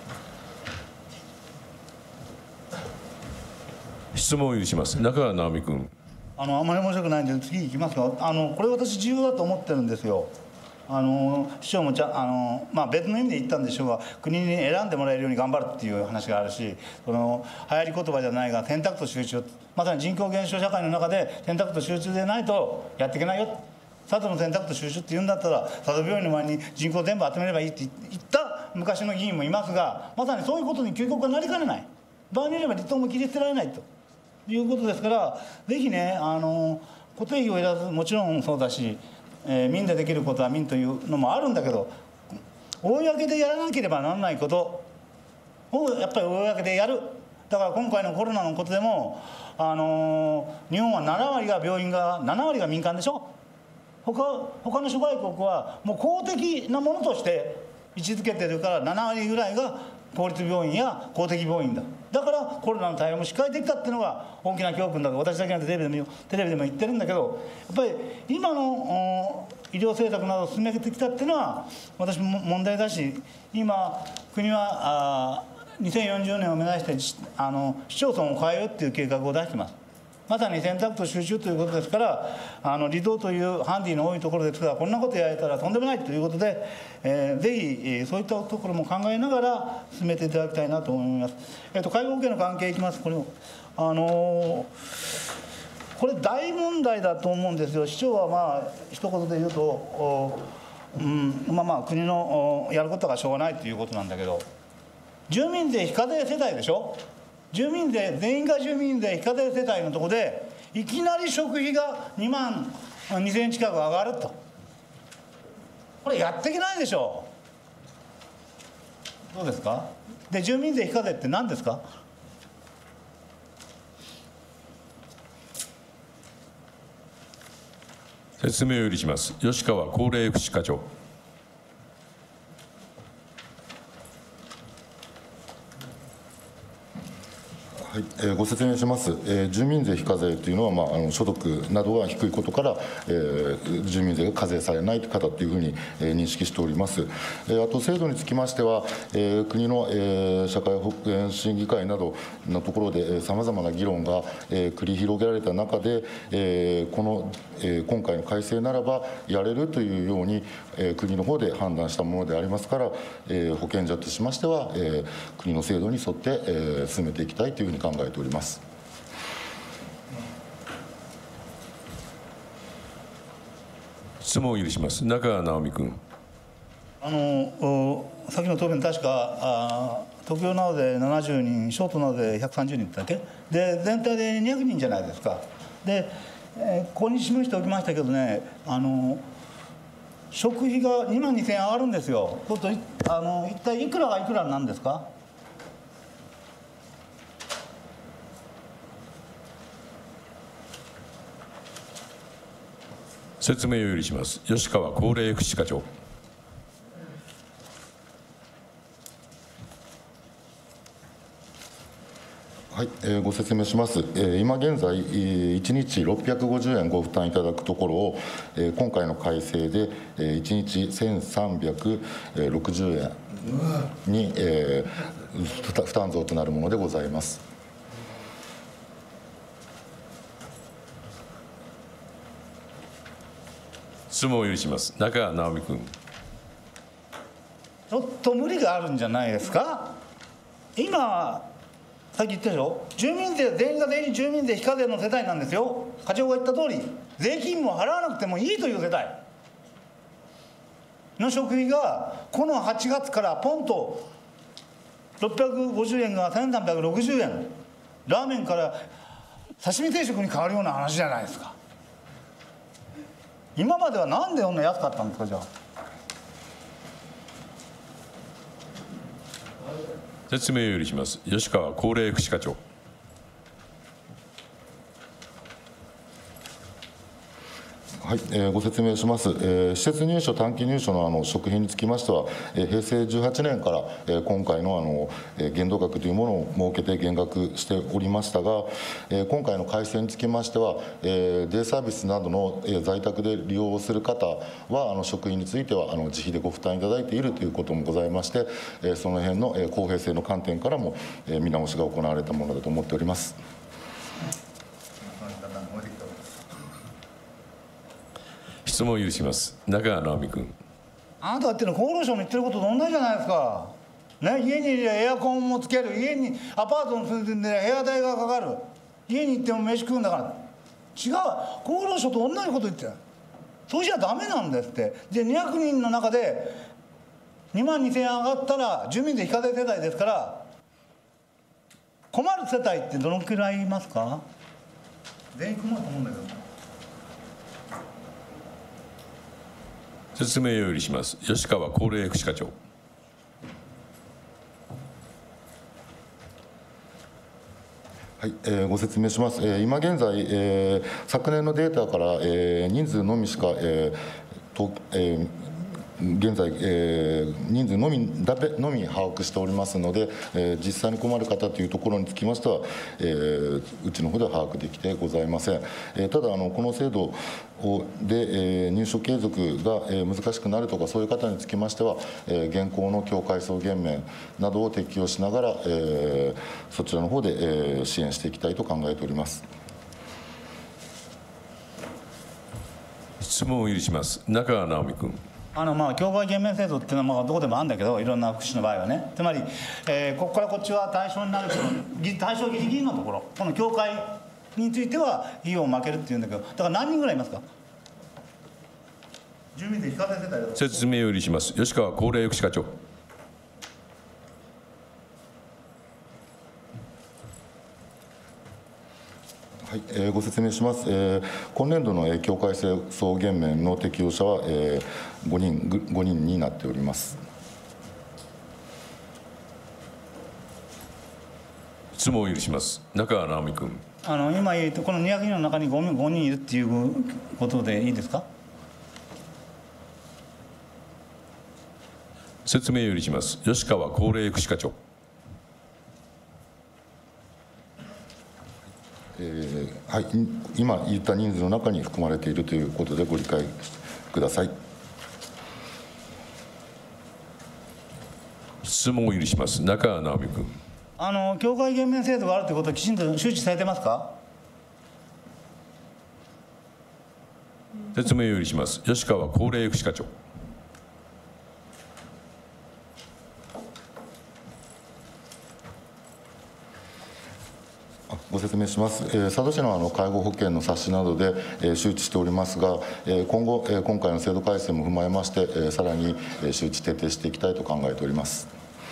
質問を許します。中川直美君。 あのあまり申し訳ないんで次行きますが、あのこれ私重要だと思ってるんですよ。あの市長もちゃあの、まあ、別の意味で言ったんでしょうが、国に選んでもらえるように頑張るっていう話があるし、その流行り言葉じゃないが選択と集中、まさに人口減少社会の中で選択と集中でないとやっていけないよ。佐渡の選択と収集って言うんだったら佐渡病院の前に人口全部集めればいいって言った昔の議員もいますが、まさにそういうことに究極がなりかねない、場合によれば離党も切り捨てられないということですから、ぜひね、あの固定費を選ぶもちろんそうだし、えー、民でできることは民というのもあるんだけど、公でやらなければならないことをやっぱり公でやる。だから今回のコロナのことでも、あのー、日本はななわりが病院がななわりが民間でしょ。他, 他の諸外国はもう公的なものとして位置づけてるから、ななわりぐらいが公立病院や公的病院だ。だからコロナの対応もしっかりできたっていうのが大きな教訓だと私だけなんてテレビでもテレビでも言ってるんだけど、やっぱり今の医療政策などを進めてきたっていうのは私も問題だし、今国はあにせんよんじゅうねんを目指してあの市町村を変えようっていう計画を出してます。まさに選択と集中ということですから、あの離島というハンディの多いところですから、こんなことやれたらとんでもないということで、えー、ぜひ、えー、そういったところも考えながら進めていただきたいなと思います。えーと、介護保険の関係いきます。これをあのーこれ大問題だと思うんですよ。市長はまあ一言で言うと、うん、まあまあ国のやることがしょうがないということなんだけど、住民税非課税世帯でしょ。住民税全員が住民税非課税世帯のところでいきなり食費がにまんにせんえん近く上がると、これやっていけないでしょう。どうですか。で住民税非課税って何ですか。 説明を許します。吉川高齢福祉課長。 はい、えー、ご説明します、えー、住民税非課税というのは、まあ、あの所得などが低いことから、えー、住民税が課税されない方というふうに、えー、認識しております。えー、あと制度につきましては、えー、国の、えー、社会保険審議会などのところでさまざまな議論が、えー、繰り広げられた中で、えー、この、えー、今回の改正ならばやれるというように、えー、国の方で判断したものでありますから、えー、保険者としましては、えー、国の制度に沿って、えー、進めていきたいというふうに考えております。 質問を許します。中川直美君。 あの先の答弁、確かあ東京などでななじゅうにん、ショートなどでひゃくさんじゅうにんだっけで、全体でにひゃくにんじゃないですか。で、えー、ここに示しておきましたけどね、あの食費がにまんにせんえん上がるんですよ。そうするとあの一体いくらがいくらなんですか。 説明を許します。吉川高齢福祉課長。 はい、えー、ご説明します。えー、今現在、いちにちろっぴゃくごじゅうえんご負担いただくところを、えー、今回の改正で、えー、いちにちせんさんびゃくろくじゅうえんに、えー、負担増となるものでございます。 質問を許します。中川直美君。 ちょっと無理があるんじゃないですか。今さっき言ったでしょ、住民税全員が全員住民税非課税の世帯なんですよ。課長が言った通り、税金も払わなくてもいいという世帯の食費がこのはちがつからポンとろっぴゃくごじゅうえんがせんさんびゃくろくじゅうえん、ラーメンから刺身定食に変わるような話じゃないですか。今まではなんでこんな安かったんですか。じゃあ説明を許します。吉川高齢福祉課長。 はい、えー、ご説明します。えー、施設入所、短期入所のあの食費につきましては、えー、へいせいじゅうはちねんから、えー、今回のあの、えー、限度額というものを設けて減額しておりましたが、えー、今回の改正につきましては、えー、デイサービスなどの、えー、在宅で利用する方はあの食費についてはあの自費でご負担いただいているということもございまして、えー、その辺の、えー、公平性の観点からも、えー、見直しが行われたものだと思っております。 質問を許します。中川直美君。 あなたが言ってるの厚労省の言ってることと同じじゃないですか。ね、家にエアコンもつける、家にアパートの住んで部屋代がかかる、家に行っても飯食うんだから。違う、厚労省と同じこと言ってる。そうじゃダメなんですって。でにひゃくにんの中でにまんにせんえん上がったら住民税非課税世帯ですから、困る世帯ってどのくらいいますか。全員困ると思うんだけど。 説明を許します。吉川高齢福祉課長。 はい、えー、ご説明します。えー、今現在、えー、昨年のデータから、えー、人数のみしか、えーとえー現在、えー、人数のみだけのみ把握しておりますので、えー、実際に困る方というところにつきましては、えー、うちの方では把握できてございません。えー、ただあのこの制度をで、えー、入所継続が、えー、難しくなるとかそういう方につきましては、えー、現行の協会総減免などを適用しながら、えー、そちらの方で、えー、支援していきたいと考えております。 質問を許します。中川直美君。 あのまあ協会減免制度っていうのはまあどこでもあるんだけど、いろんな福祉の場合はね、つまり、えー、ここからこっちは対象になる人の対象ギリギリのところ、この協会については費用を負けるっていうんだけど、だから何人ぐらいいますか。住民税非課税世帯だと。 説明を許します。吉川高齢福祉課長。 はい、えー、ご説明します。えー、今年度の、えー、境界清掃減免の適用者は、えー、ごにん、ごにんになっております。 質問を許します。中川直美君。 あの今言うとこのにひゃくにんの中にごにんいるっていうことでいいですか。 説明を許します。吉川高齢福祉課長。 えーはい、今言った人数の中に含まれているということでご理解ください。 質問を許します。中川直美君。 あの境界減免制度があるということはきちんと周知されてますか。 説明を許します。吉川高齢福祉課長。 ご説明します。えー、佐渡市のあの介護保険の冊子などで、えー、周知しておりますが、えー、今後、えー、今回の制度改正も踏まえまして、えー、さらに、えー、周知徹底していきたいと考えております。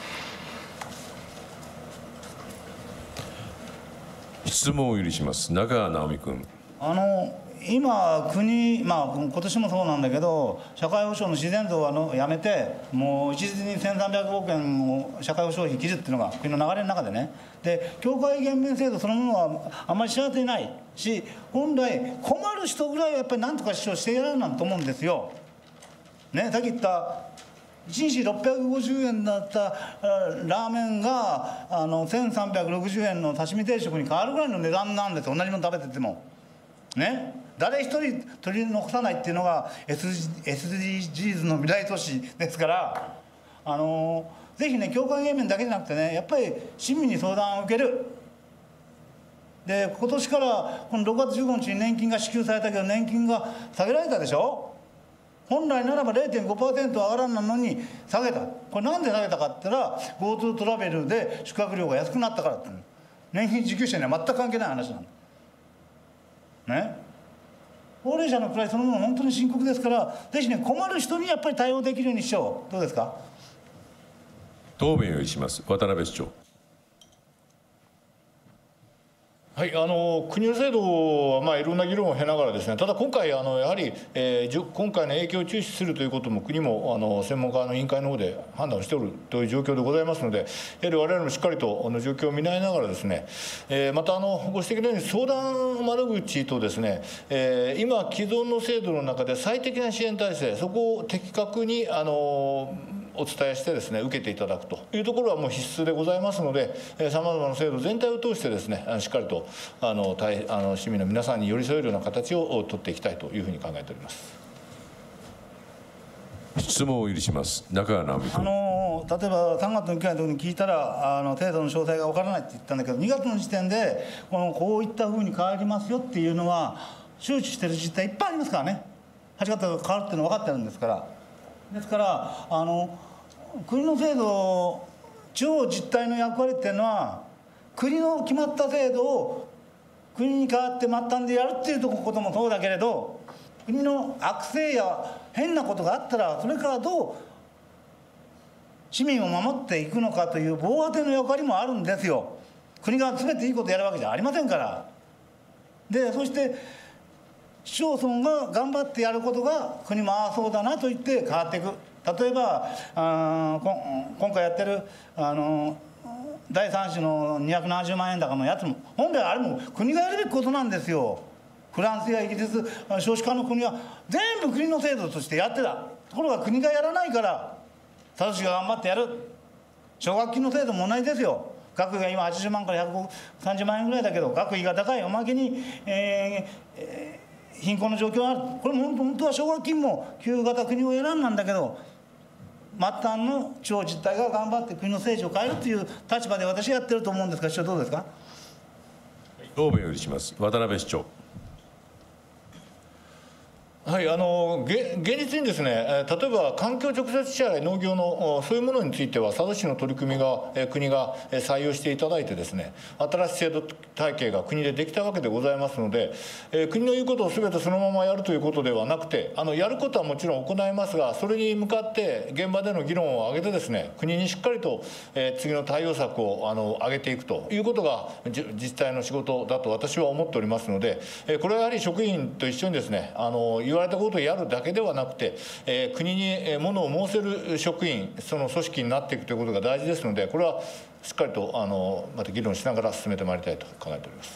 質問を許します。中川直美君。 あの今国、まあ今年もそうなんだけど、社会保障の自然増はのやめて、もう一律にせんさんびゃくおくえんを社会保障費切るっていうのが国の流れの中でね、で境界減免制度そのものはあんまり知られていないし、本来困る人ぐらいはやっぱり何とか主張してやるなんと思うんですよ。ね、さっき言ったいちにちろっぴゃくごじゅうえんだったラーメンがあのせんさんびゃくろくじゅうえんの刺身定食に変わるぐらいの値段なんですよ、同じもの食べてても。ね、誰一人取り残さないっていうのが エスディージーズ の未来都市ですから、あのぜひね、境界減免だけじゃなくてね、やっぱり市民に相談を受ける。で今年からこのろくがつじゅうごにちに年金が支給されたけど、年金が下げられたでしょ。本来ならば れいてんごパーセント 上がらんなのに下げた。これなんで下げたかって言ったら GoTo トラベルで宿泊料が安くなったからって。年金受給者には全く関係ない話なんだね。高齢者の位そのもの本当に深刻ですから、ぜひね、困る人にやっぱり対応できるようにしよう。どうですか。 答弁を許します。渡辺市長。 はい、あの国の制度は、まあ、いろんな議論を経ながらですね、ただ今回あのやはり、えー、今回の影響を注視するということも国もあの専門家の委員会の方で判断をしておるという状況でございますので、やはり我々もしっかりとあの状況を見ながらですね、えー、またあのご指摘のように相談窓口とですね、えー、今既存の制度の中で最適な支援体制、そこを的確にあのお伝えしてですね、受けていただくというところはもう必須でございますので、さまざまな制度全体を通してですね、しっかりとあの大あの市民の皆さんに寄り添えるような形を取っていきたいというふうに考えております。 質問を許します。中川直美君。 あの例えばさんがつの議会の時に聞いたら、あの程度の詳細が分からないって言ったんだけど、にがつの時点でこのこういったふうに変わりますよっていうのは周知してる実態いっぱいありますからね。はちがつが変わるっていうのは分かってるんですから。ですからあの国の制度、地方自治体の役割っていうのは、国の決まった制度を国に代わって末端でやるっていうこともそうだけれど、国の悪性や変なことがあったらそれからどう市民を守っていくのかという防波堤の役割もあるんですよ。国が全ていいことやるわけじゃありませんから。でそして市町村が頑張ってやることが国もああそうだなと言って変わっていく。例えばあ今回やってるあのだいさん子のにひゃくななじゅうまんえん高のやつも、本来あれも国がやるべきことなんですよ。フランスやイギリス少子化の国は全部国の制度としてやってた。ところが国がやらないから佐渡市が頑張ってやる。奨学金の制度も同じですよ。学費が今はちじゅうまんからひゃくさんじゅうまんえんぐらいだけど、学費が高い、おまけに、えーえー、貧困の状況がある。これも本当は奨学金も給付型国を選んだんだけど、末端の地方自治体が頑張って国の政治を変えるという立場で私はやってると思うんですが、市長どうですか。 答弁を許します。渡辺市長。 はい、あの現実にですね、例えば環境直接支払い、農業のそういうものについては、佐渡市の取り組みが国が採用していただいてですね、新しい制度体系が国でできたわけでございますので、国の言うことをすべてそのままやるということではなくて、あのやることはもちろん行いますが、それに向かって現場での議論を上げてですね、国にしっかりと次の対応策をあの上げていくということが自治体の仕事だと私は思っておりますので、これはやはり職員と一緒にですね、あの言われたことをやるだけではなくて、えー、国にものを申せる職員、その組織になっていくということが大事ですので、これはしっかりとあのまた議論しながら進めてまいりたいと考えております。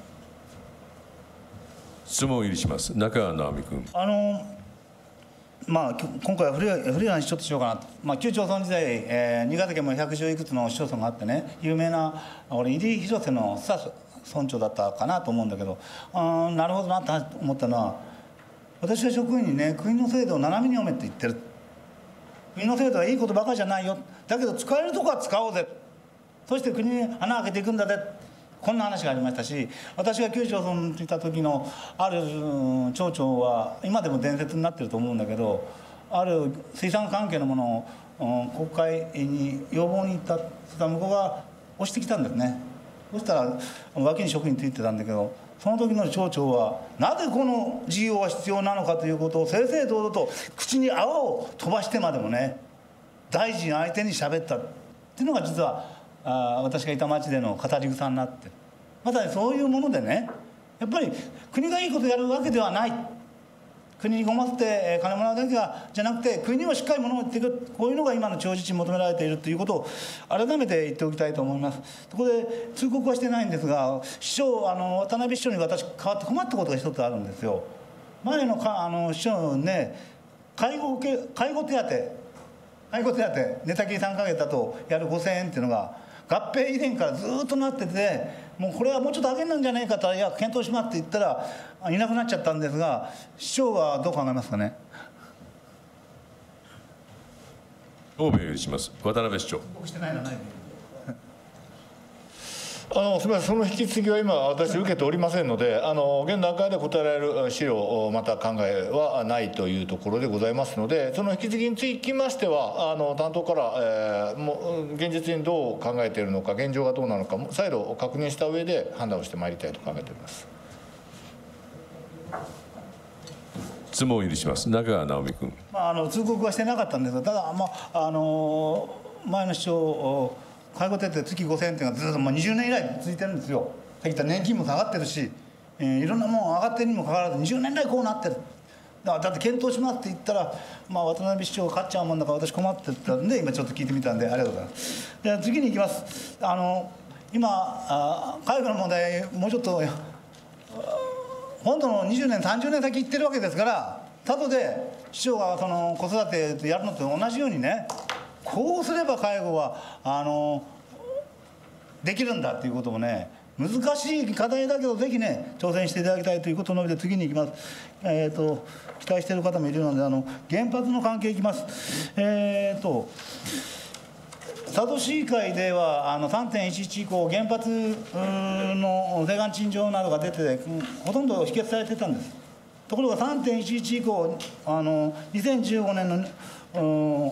質問を入りします。中川直美君。あのまあ、今回は古い古い話ちょっとしようかなと、まあ、旧町村時代、えー、新潟県もひゃくじゅういくつの市町村があってね、有名な俺入井広瀬の須佐村長だったかなと思うんだけど、あなるほどなと思ったのは、私は職員にね、国の制度を斜めに読めって言ってる。国の制度はいいことばかりじゃないよ、だけど使えるとこは使おうぜ、そして国に穴開けていくんだぜ、こんな話がありましたし、私が旧町村にいた時のある町長は今でも伝説になってると思うんだけど、ある水産関係のものを国会に要望に行った、そしたら向こうが押してきたんですね。そしたら脇に職員ついてたんだけど、その時の町長はなぜこの事業が必要なのかということを正々堂々と口に泡を飛ばしてまでもね、大臣相手に喋ったっていうのが実はあ私がいた町での語り草になって、まさにそういうものでね、やっぱり国がいいことやるわけではない、国にごませて金もらうだけがじゃなくて、国にもしっかりものを言っていく、こういうのが今の地方自治に求められているということを改めて言っておきたいと思います。そこで通告はしてないんですが、市長あの渡辺市長に私代わって困ったことが一つあるんですよ。前のかあの市長ね、介護系介護手当介護手当寝たきりさんかげつだとやるごせんえんっていうのが合併以前からずっとなってて、もうこれはもうちょっと上げなんじゃないかと、いや検討しますって言ったらいなくなっちゃったんですが、市長はどう考えますかね。 答弁をします。渡辺市長。 してないのないあのすみません、その引き継ぎは今私受けておりませんので、あの現段階で答えられる資料また考えはないというところでございますので、その引き継ぎにつきましてはあの担当から、えー、もう現実にどう考えているのか、現状がどうなのか再度確認した上で判断をしてまいりたいと考えております。 質問を許します。中川直美君。 まあ、あの通告はしてなかったんですが、ただ、まあ、あの前の市長介護手当月ごせんえんっていうのがずっともうにじゅうねん以来続いてるんですよ。さっき言った年金も下がってるし、えー、いろんなもの上がってるにもかかわらずにじゅうねん来こうなってる。だからだって検討しますって言ったら、まあ、渡辺市長が勝っちゃうもんだから私困ってたんで今ちょっと聞いてみたんでありがとうございます。で次に行きます。あの今あ介護の問題もうちょっと本当のにじゅうねんさんじゅうねん先行ってるわけですから、ただで市長がその子育てやるのと同じようにね、こうすれば介護はあのできるんだっていうこともね、難しい課題だけどぜひね挑戦していただきたいということのみで次に行きます。えーと期待している方もいるので、あの原発の関係いきます。えーと佐渡市議会ではあの さんてんいちいち 以降原発の請願陳情などが出て、うん、ほとんど否決されてたんです。ところが さんてんいちいち 以降あのにせんじゅうごねんの、うん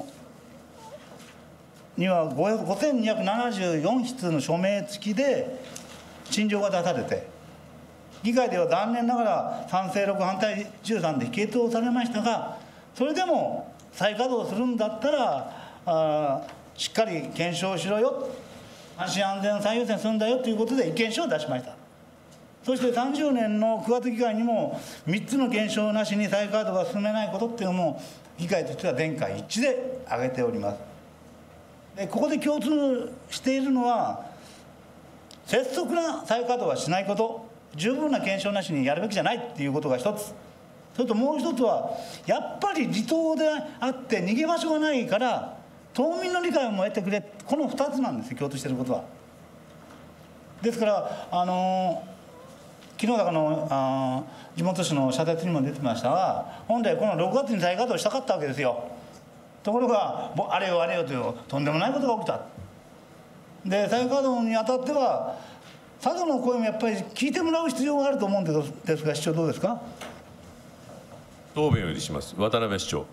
にはごせんにひゃくななじゅうよんひつの署名付きで陳情が出されて、議会では残念ながら賛成ろく反対じゅうさんで否決をされましたが、それでも再稼働するんだったらあしっかり検証しろよ、安心安全を最優先するんだよということで意見書を出しました。そしてさんじゅうねんのくがつ議会にもみっつの検証なしに再稼働が進めないことっていうのも議会としては全会一致で挙げております。でここで共通しているのは、拙速な再稼働はしないこと、十分な検証なしにやるべきじゃないっていうことが一つ、それともう一つはやっぱり離島であって逃げ場所がないから島民の理解をも得てくれ、このふたつなんですよ、共通していることは。ですからあの昨日だかのあ地元紙の社説にも出てましたが、本来このろくがつに再稼働したかったわけですよ。ところがあれよあれよというとんでもないことが起きた。で再稼働にあたっては佐渡の声もやっぱり聞いてもらう必要があると思うんですが、市長どうですか。 答弁を許します。渡辺市長。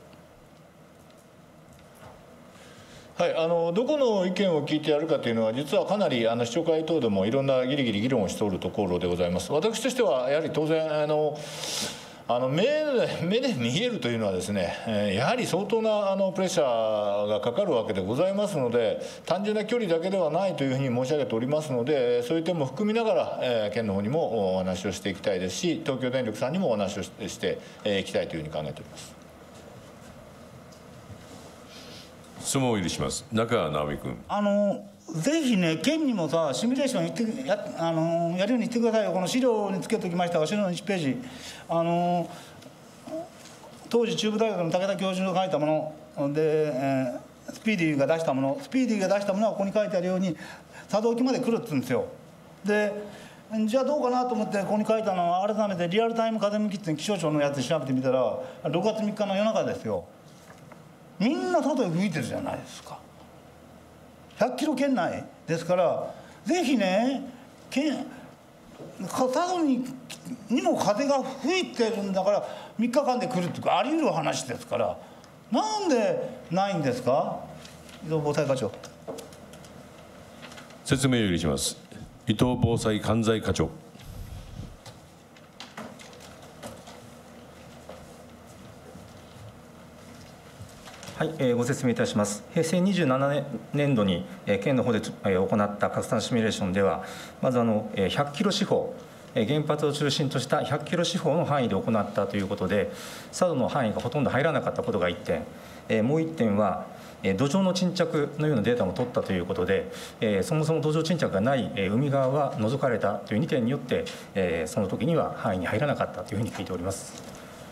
はい、あのどこの意見を聞いてやるかというのは、実はかなりあの市長会等でもいろんなぎりぎり議論をしておるところでございます。私としては、やはり当然、あのあの 目, 目で見えるというのはですね、やはり相当なあのプレッシャーがかかるわけでございますので、単純な距離だけではないというふうに申し上げておりますので、そういう点も含みながら、えー、県の方にもお話をしていきたいですし、東京電力さんにもお話をしていきたいというふうに考えております。 質問を許します。中川直美君。 あのぜひね、県にもさ、シミュレーション言って や, あのやるように言ってくださいよ。この資料につけておきましたが、資料のいちページ、あの当時中部大学の武田教授が書いたもので、えー、スピーディーが出したもの、スピーディーが出したものはここに書いてあるように作動機まで来るって言うんですよ。でじゃあどうかなと思ってここに書いたのは、改めてリアルタイム風向きって気象庁のやつで調べてみたら、ろくがつみっかの夜中ですよ。みんな外へ吹いてるじゃないですか。ひゃっキロ圏内ですから、ぜひね、県佐渡ににも風が吹いてるんだからみっかかんで来るってあり得る話ですから、なんでないんですか。伊藤防災課長。 説明を許します。伊藤防災関西課長。 はい、えー、ご説明いたします。平成にじゅうななねんどに、えー、県の方で、えー、行った拡散シミュレーションでは、まずあの、えー、ひゃっキロ四方、えー、原発を中心としたひゃっキロ四方の範囲で行ったということで、佐渡の範囲がほとんど入らなかったことがいってん、えー、もういってんは、えー、土壌の沈着のようなデータも取ったということで、えー、そもそも土壌沈着がない、えー、海側は除かれたというにてんによって、えー、その時には範囲に入らなかったというふうに聞いております。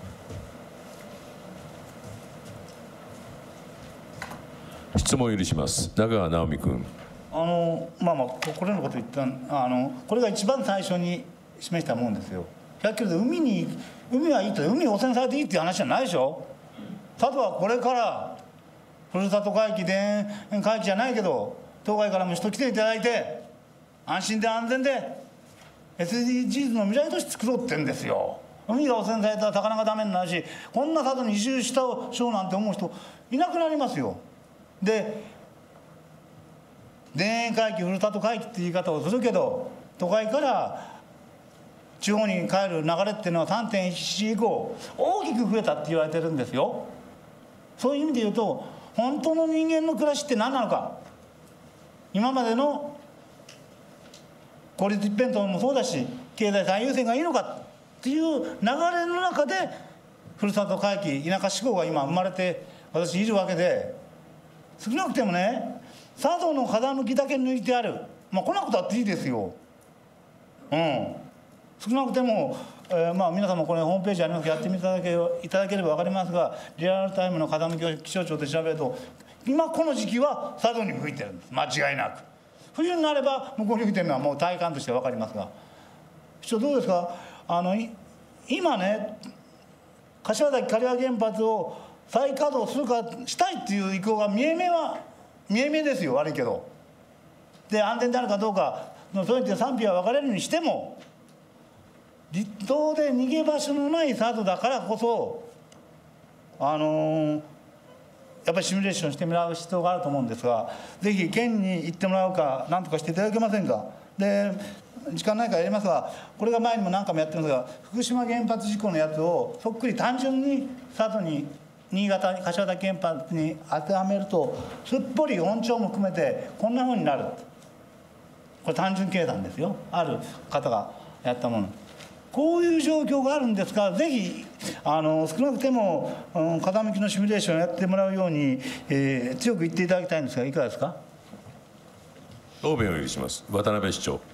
質問を許します。中川直美君。 あのまあまあこれのこと言ったあのこれが一番最初に示したもんですよ。ひゃっキロで海に海はいいと、海汚染されていいっていう話じゃないでしょ。佐渡はこれからふるさと回帰田園回帰じゃないけど、当該からも人来ていただいて安心で安全で エスディージーズ の未来都市作ろうってんですよ。海が汚染されたら魚がダメになるし、こんな佐渡に移住したしようなんて思う人いなくなりますよ。で田園回帰ふるさと回帰って言い方をするけど、都会から地方に帰る流れっていうのは さんてんいち 以降大きく増えたって言われてるんですよ。そういう意味で言うと、本当の人間の暮らしって何なのか、今までの効率一辺倒もそうだし経済最優先がいいのかっていう流れの中でふるさと回帰田舎志向が今生まれて私いるわけで、少なくてもね、佐渡の風向きだけ抜いてある、まあ来なくたっていいですよ。うん。少なくても、えー、まあ皆さんもこれホームページありますけどやってみていただけいただければ分かりますが、リアルタイムの風向きを気象庁で調べると、今この時期は佐渡に吹いてるんです、間違いなく。冬になれば向こうに吹いてるのはもう体感として分かりますが、市長どうですか。あの今ね、柏崎刈羽原発を再稼働するかしたいっていう意向が見え目は見え目ですよ、悪いけど。で安全であるかどうかそういった賛否は分かれるにしても、離島で逃げ場所のない佐渡だからこそ、あのー、やっぱりシミュレーションしてもらう必要があると思うんですが、ぜひ県に行ってもらうか何とかしていただけませんか。で時間ないからやりますが、これが前にも何回もやってるんですが、福島原発事故のやつをそっくり単純に佐渡に新潟に柏崎原発に当てはめると、すっぽり音調も含めてこんなふうになる。これ単純計算ですよ、ある方がやったもの。こういう状況があるんですから、ぜひあの少なくても、うん、風向きのシミュレーションをやってもらうように、えー、強く言っていただきたいんですが、いかがですか。 答弁を許します。渡辺市長。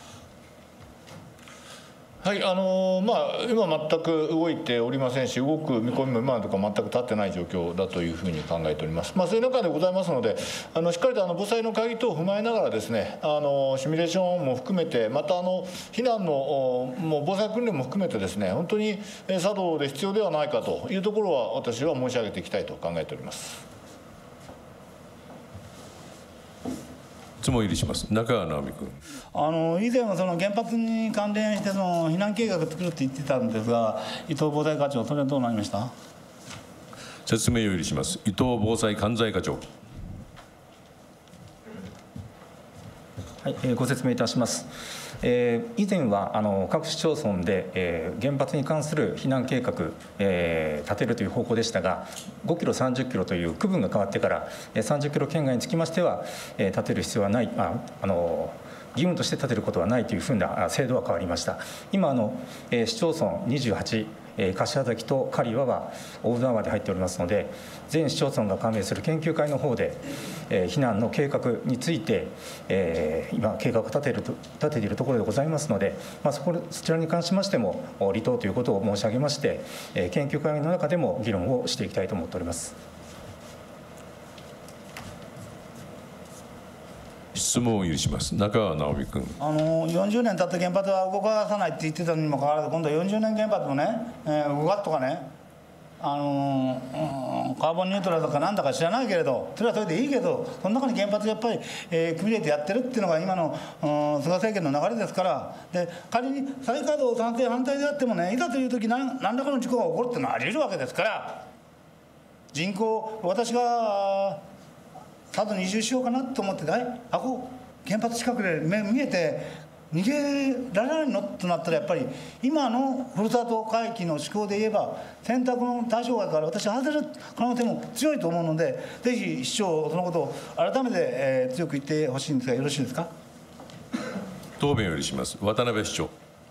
はい、あのまあ、今全く動いておりませんし、動く見込みも今のところ全く立ってない状況だというふうに考えております。まあ、そういう中でございますので、あのしっかりとあの防災の会議等を踏まえながらですね、あのシミュレーションも含めて、またあの避難のもう防災訓練も含めてですね、本当に作動で必要ではないかというところは私は申し上げていきたいと考えております。 質問入りします。中川直美君。 あの以前はその原発に関連してその避難計画を作るって言ってたんですが、伊藤防災課長、それはどうなりました？ 説明を入りします。伊藤防災関西課長。 はい、えー、ご説明いたします。えー、以前はあの各市町村で、えー、原発に関する避難計画、えー、立てるという方向でしたが、ごキロ、さんじゅっキロという区分が変わってから、えー、さんじゅっキロ圏外につきましては、えー、立てる必要はない、あ、あの義務として立てることはないというふうな制度は変わりました。今あの、えー、市町村にじゅうはち、えー、柏崎と刈羽は大船湾で入っておりますので、全市町村が加盟する研究会の方で、えー、避難の計画について、えー、今計画を立てると立てているところでございますので、まあ、そこそちらに関しましても離党ということを申し上げまして、えー、研究会の中でも議論をしていきたいと思っております。 質問を許します。中川直美君。 あのよんじゅうねん経って原発は動かさないって言ってたにもかかわらず、今度はよんじゅうねん原発もね、えー、動かすとかね、あのーうん、カーボンニュートラルとかなんだか知らないけれど、それはそれでいいけど、その中に原発やっぱり、えー、組み入れてやってるっていうのが今の、うん、菅政権の流れですから、で仮に再稼働賛成反対であってもね、いざという時何何らかの事故が起こるっていうのはあり得るわけですから、人口、私が佐渡に移住しようかなと思って、ああこ原発近くで目見えて逃げられないのとなったら、やっぱり今のふるさと回帰の思考で言えば選択の対象外から私は外れる可能性も強いと思うので、ぜひ市長そのことを改めて、えー、強く言ってほしいんですがよろしいですか。 答弁を許します。渡辺市長。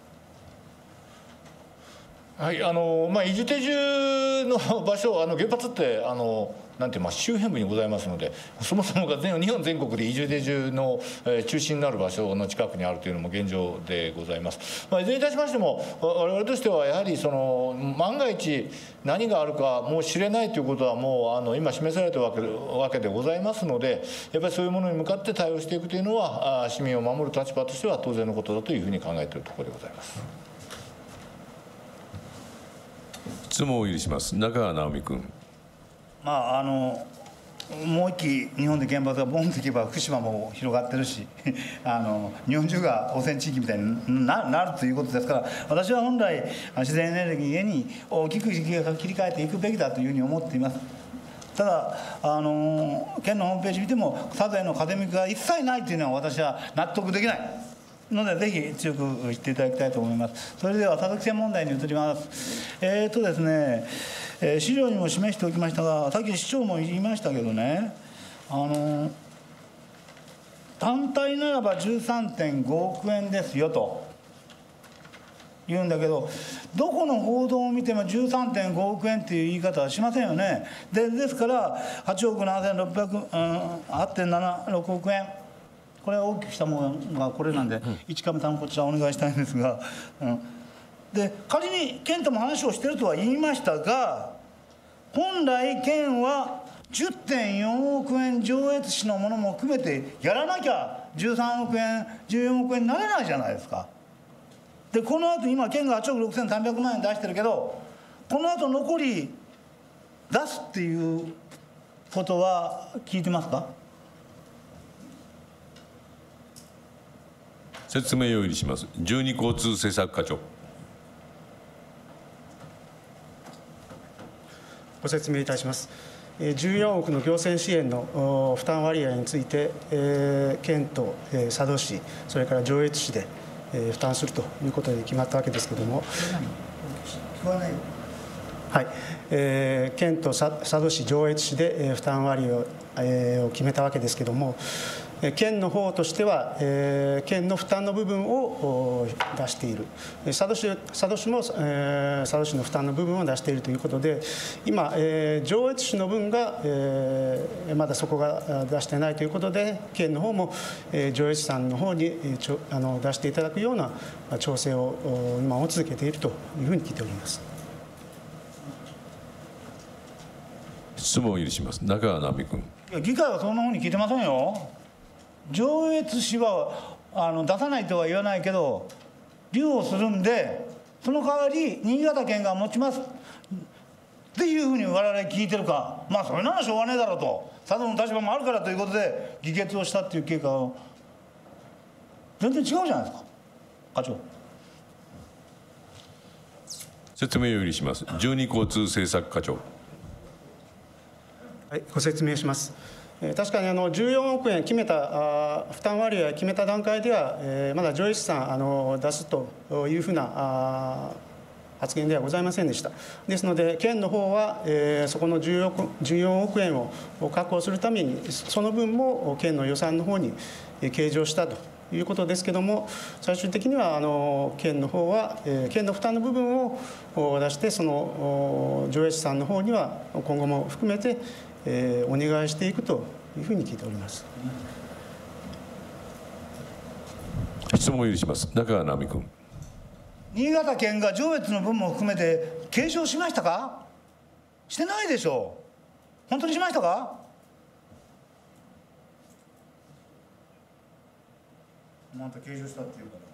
はい、あのまあ、維持手順の場所、あの原発ってあのなんていう、まあ、周辺部にございますので、そもそもが全日本全国で維持手順の、えー、中心になる場所の近くにあるというのも現状でございます。まあ、いずれにいたしましても、我々としてはやはりその万が一何があるかもう知れないということはもうあの今示されているわけ、わけでございますので、やっぱりそういうものに向かって対応していくというのは、市民を守る立場としては当然のことだというふうに考えているところでございます。 質問を許します。中川直美君。 まああのもう一期日本で原発がボンといけば福島も広がってるしあの日本中が汚染地域みたいに な, なるということですから、私は本来自然エネルギーに大きく切り替えていくべきだというふうに思っています。ただあの県のホームページ見てもサザエの風向きが一切ないというのは私は納得できないので、ぜひ強く言っていただきたいと思います。それでは佐々木専問題に移ります。えーとですね、えー、資料にも示しておきましたが、さっき市長も言いましたけどね、あの単体ならば じゅうさんてんごおくえんですよと言うんだけど、どこの報道を見ても じゅうさんてんごおくえんっていう言い方はしませんよね。でですからはちおくななせんろっぴゃく、うん、はちてんななろくおくえん、これは大きくしたものがこれなんで、一カメさんこちらお願いしたいんですが、うん、で仮に県とも話をしているとは言いましたが、本来県は じゅってんよんおくえん上越市のものも含めてやらなきゃじゅうさんおくえんじゅうよんおくえんになれないじゃないですか。でこの後今県がはちおくろくせんさんびゃくまんえん出してるけど、この後残り出すっていうことは聞いてますか。 説明を許します。じゅうに交通政策課長。 ご説明いたします。じゅうよんおくの行政支援の負担割合について、県と佐渡市、それから上越市で負担するということで決まったわけですけれども、はい、えー、県と佐渡市、上越市で負担割合を、えー、を決めたわけですけれども、県の方としては、えー、県の負担の部分を出している、佐渡市、佐渡市も、えー、佐渡市の負担の部分を出しているということで、今、えー、上越市の分が、えー、まだそこが出してないということで、県の方も、えー、上越市さんの方に、えー、ちょあの出していただくような調整を今も続けているというふうに聞いております。 質問を許します。中川直美君。 いや議会はそんなふうに聞いてませんよ。上越市はあの出さないとは言わないけど留保するんで、その代わり新潟県が持ちます。 っていうふうに我々聞いてるか、まあそれならしょうがねえだろうと、佐藤の立場もあるからということで議決をしたっていう経過を全然違うじゃないですか、課長。 説明を許します。じゅうに交通政策課長。 はい、ご説明します。確かにあのじゅうよんおくえん決めたあ負担割合を決めた段階では、えー、まだ上越さんあの出すというふうなあ発言ではございませんでした。ですので県の方は、えー、そこのじゅうよんおくえんを確保するためにその分も県の予算の方に計上したということですけれども、最終的にはあの県の方は、えー、県の負担の部分を出してその上越さんの方には今後も含めて、えー、お願いしていくというふうに聞いております。 質問を許します。中川直美君。 新潟県が上越の分も含めて計上しましたか？してないでしょう。本当にしましたか？また計上したっていうから。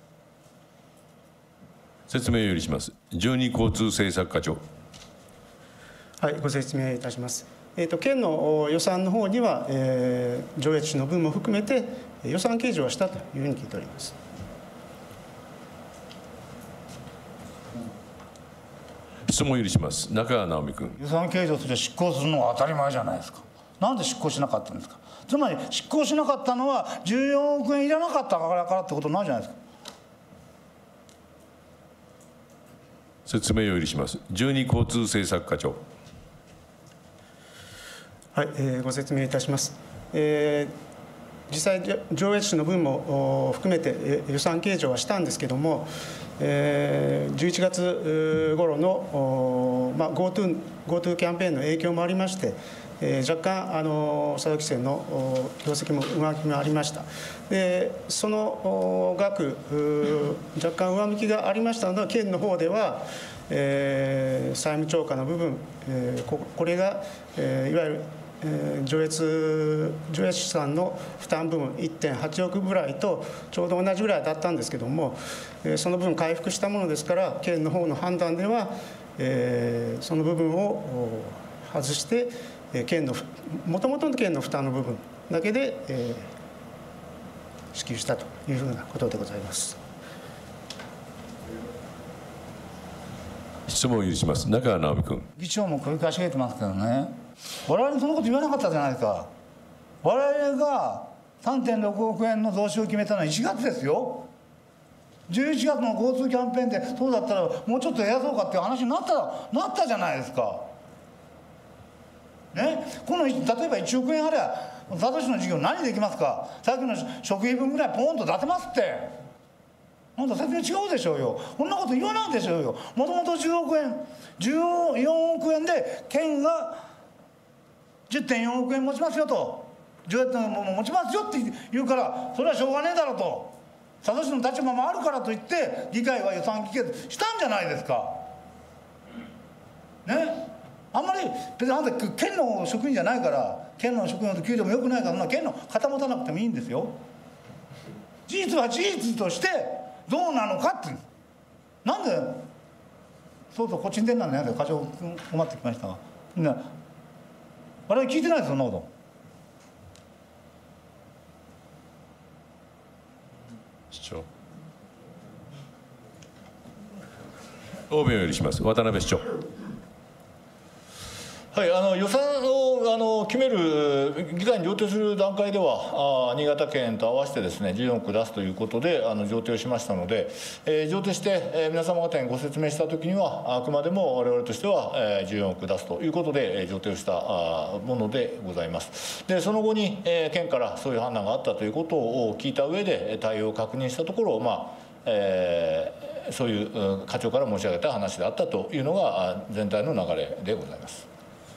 説明を許します。じゅうに交通政策課長。 はい、ご説明いたします。えー、と県の予算の方には、えー、上越市の分も含めて予算計上はしたというふうに聞いております。 質問を許します。中川直美君。 予算計上すれば執行するのは当たり前じゃないですか。なんで執行しなかったんですか。つまり執行しなかったのはじゅうよんおくえんいらなかったからからってことになるじゃないですか。 説明を許します。じゅうに交通政策課長。 はい、えー、ご説明いたします。えー、実際上越市の分も含めて予算計上はしたんですけども、えー、じゅういちがつ頃の、まあ、GoTo、GoTo キャンペーンの影響もありまして、えー、若干あの佐渡汽船の業績も上向きもありました。でその額若干上向きがありましたので県の方では、えー、債務超過の部分、えー、こ, これが、えー、いわゆる上越上越市さんの負担部分 いってんはちおくぐらいとちょうど同じぐらいだったんですけども、その分回復したものですから県の方の判断では、えー、その部分を外して県のもともとの県の負担の部分だけで、えー、支給したというふうなことでございます。 質問を許します。中川直美君。 議長も繰り返し言ってますけどね、我々にそのこと言わなかったじゃないですか。我々が さんてんろくおくえんの増資を決めたのはいちがつですよ。じゅういちがつの GoTo キャンペーンでそうだったらもうちょっと増やそうかっていう話になったなったじゃないですか。ね、この例えばいちおくえんあれば佐渡市の事業何できますか。さっきの食費分ぐらいポンと出せますって。なんだ説明違うでしょうよ。こんなこと言わないでしょうよ。もともとじゅうおくえんじゅうよんおくえんで県が じゅってんよんおくえん持ちますよとじゅうえんも持ちますよって言うからそれはしょうがねえだろうと佐渡市の立場もあるからといって議会は予算議決したんじゃないですか。ね、あんまり別にあんた県の職員じゃないから県の職員の給料もよくないから県の肩持たなくてもいいんですよ。事実は事実としてどうなのかってなんでそうそうこっちに出んなんだよ課長困ってきましたがみんな我々聞いてないですそんなこと。 市長。答弁を許します。渡辺市長。 はい、あの予算をあの決める議会に上程する段階ではあ新潟県と合わせてですねじゅうよんおく出すということであの上程をしましたので、えー、上程して、えー、皆様方にご説明したときにはあくまでも我々としては、えー、じゅうよんおく出すということで、えー、上程をしたあものでございます。でその後に、えー、県からそういう判断があったということを聞いた上で対応を確認したところ、まあえー、そういう課長から申し上げた話であったというのが全体の流れでございます。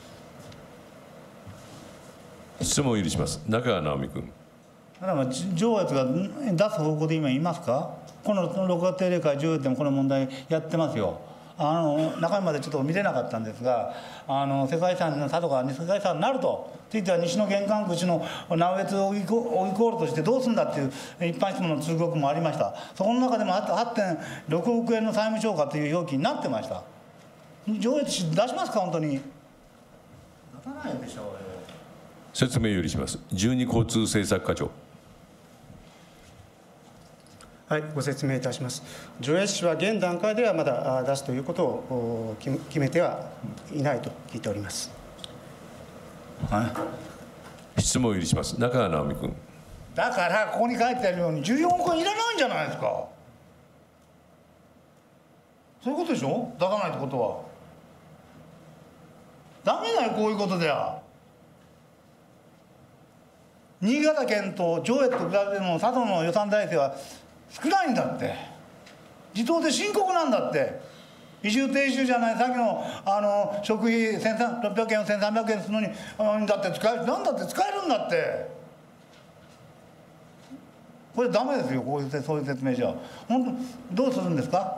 質問を許します。中川直美君。 だから上越が出す方向で今言いますか。このろくがつ定例会上越でもこの問題やってますよ。あの中身までちょっと見れなかったんですが、あの世界遺産の佐渡が世界遺産になるとついては西の玄関口の直江津を追いコールとしてどうするんだっていう一般質問の通告もありました。そこの中でも はってんろくおくえんの債務超過という表記になってました。 上越市出しますか、本当に。出さないでしょうよ。 説明を許します。じゅうに交通政策課長。 はい、ご説明いたします。上越市は現段階ではまだ出すということを決めてはいないと聞いております。 はい、 質問を許します。中川直美君。 だからここに書いてあるようにじゅうよんおくえんいらないんじゃないですか。そういうことでしょ、出さないってことは。ダメだよ、こういうことでは。新潟県と上越と比べても佐渡の予算体制は少ないんだって。自動で深刻なんだって。移住定住じゃない、さっきのあの食費ろっぴゃくえんをせんさんびゃくえんするのに、うん、だって使える、なんだって使えるんだって。これダメですよ、こういうそういう説明じゃ。本当どうするんですか。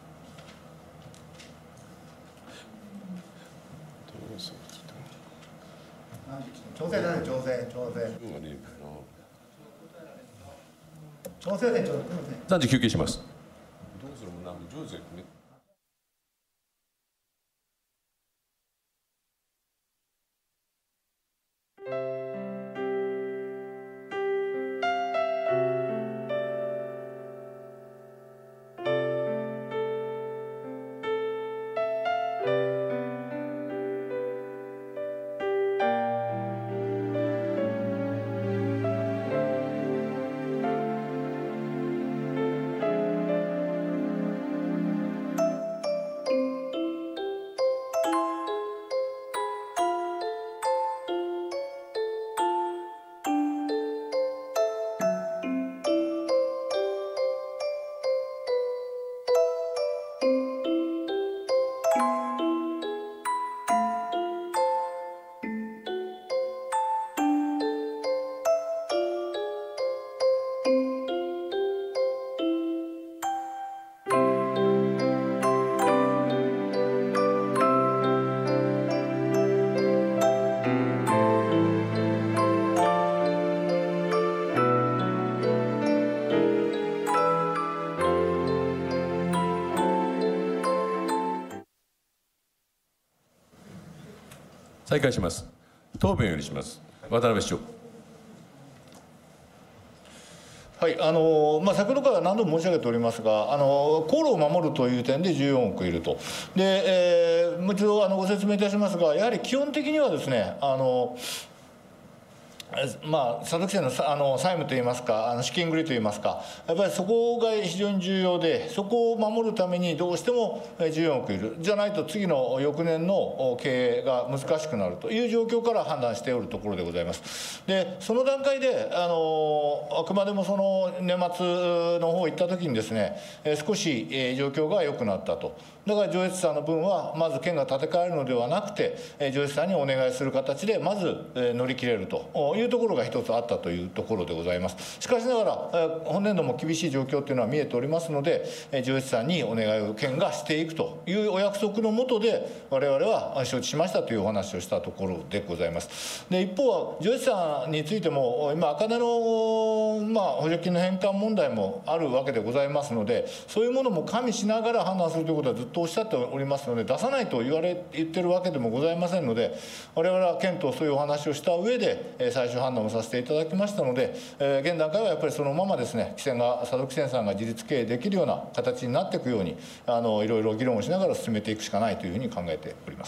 調整だね、調整、調整。調整で調整。 暫時休憩します。どうするもんなんか上手ね。再開します。答弁を許します。渡辺市長。 はい、あのまあ、先ほどから何度も申し上げておりますが、あの航路を守るという点でじゅうよんおくいると。で、えー、もう一度あのご説明いたしますが、やはり基本的にはですね、あのまあ、佐渡汽船のあの債務といいますか、あの資金繰りといいますか、やっぱりそこが非常に重要で、そこを守るためにどうしてもじゅうよんおくいる、じゃないと次の翌年の経営が難しくなるという状況から判断しておるところでございます。で、その段階であのあくまでもその年末の方行った時にですね、少し状況が良くなったと。だから上越さんの分はまず県が建て替えるのではなくて、上越さんにお願いする形でまず乗り切れるというところが一つあったというところでございます。しかしながら本年度も厳しい状況というのは見えておりますので、上越さんにお願いを県がしていくというお約束のもとで我々は承知しましたというお話をしたところでございます。で、一方は上越さんについても今茜の、まあ、補助金の返還問題もあるわけでございますので、そういうものも加味しながら判断するということはずっとおっしゃっておりますので、出さないと言われ言ってるわけでもございませんので、我々は県とそういうお話をした上で最終判断をさせていただきましたので、えー、現段階はやっぱりそのままですね、汽船が佐渡汽船さんが自立経営できるような形になっていくように、あのいろいろ議論をしながら進めていくしかないというふうに考えております。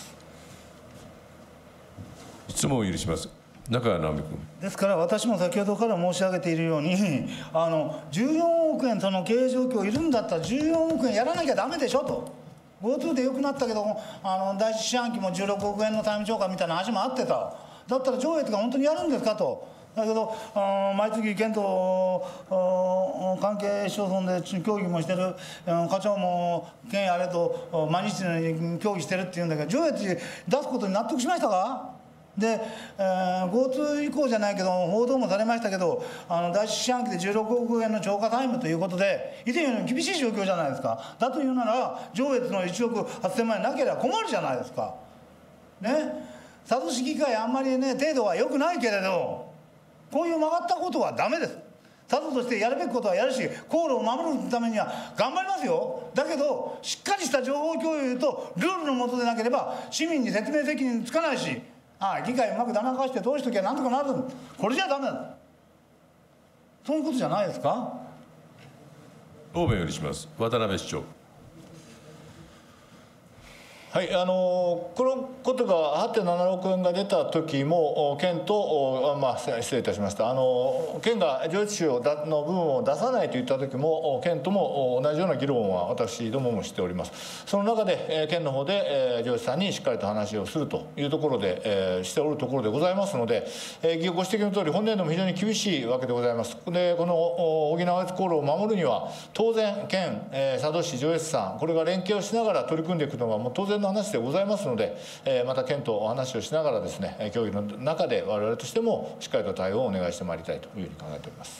質問を許します。中川直美君。 ですから私も先ほどから申し上げているように、あのじゅうよんおくえんその経営状況いるんだったらじゅうよんおくえんやらなきゃダメでしょと。GoTo で良くなったけど、あの第一四半期もじゅうろくおくえんの債務超過みたいな話もあってた。だったら上越が本当にやるんですかと。だけど毎月県と関係市町村で協議もしてる、課長も県やれと毎日のように協議してるっていうんだけど、上越出すことに納得しましたか。で、えー、GoTo 以降じゃないけど報道もされましたけど、あの第一四半期でじゅうろくおくえんの超過債務ということで以前よりも厳しい状況じゃないですか。だというなら上越のいちおくはっせんまん円なければ困るじゃないですかね。佐渡市議会あんまりね程度は良くないけれど、こういう曲がったことはダメです。 他としてやるべきことはやるし、航路を守るためには頑張りますよ。だけどしっかりした情報共有とルールの下でなければ市民に説明責任つかないし、ああ議会うまくだまかして通しときゃなんとかなる、これじゃダメだ。そういうことじゃないですか。 答弁を許します。渡辺市長。 はい、あのこのことが はちてんななろくおくえんが出た時も県と、まあ、失礼いたしました、あの県が上越市の部分を出さないといった時も県とも同じような議論は私どももしております。その中で県の方で上越さんにしっかりと話をするというところでしておるところでございますので、ご指摘のとおり本年度も非常に厳しいわけでございます。でこの沖縄越航路を守るには当然県、佐渡市、上越さんこれが連携をしながら取り組んでいくのがもう当然の話でございますので、また県とお話をしながらですね、協議の中で我々としてもしっかりと対応をお願いしてまいりたいというふうに考えております。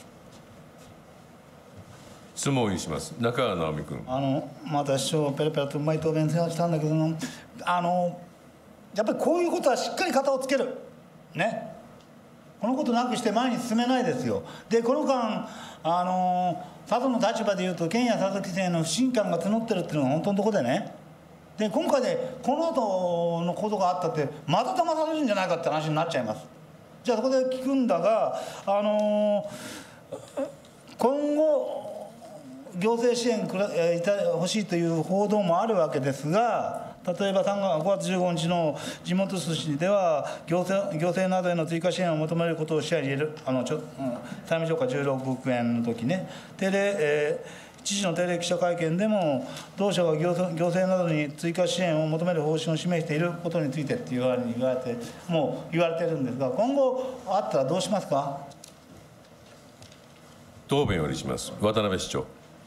質問をします。中川直美君。 あのまた市長ペラペラとうまい答弁したんだけども、あのやっぱりこういうことはしっかり型をつけるね。このことなくして前に進めないですよ。でこの間あの佐渡の立場でいうと県や佐渡規制の不信感が募ってるっていうのが本当のところでね。で今回でこの後のことがあったってまた騙されるんじゃないかって話になっちゃいます。じゃあそこで聞くんだが、あの今後行政支援くら欲しいという報道もあるわけですが、例えばごがつじゅうごにちの地元寿司では行政行政などへの追加支援を求めることを視野に入れる、あのちょ、うん、債務超過じゅうろくおくえんの時ね、定例、えー知事の定例記者会見でも同社が行政、行政などに追加支援を求める方針を示していることについてって言われ言われてもう言われてるんですが、今後あったらどうしますか。 答弁を許します。渡辺市長。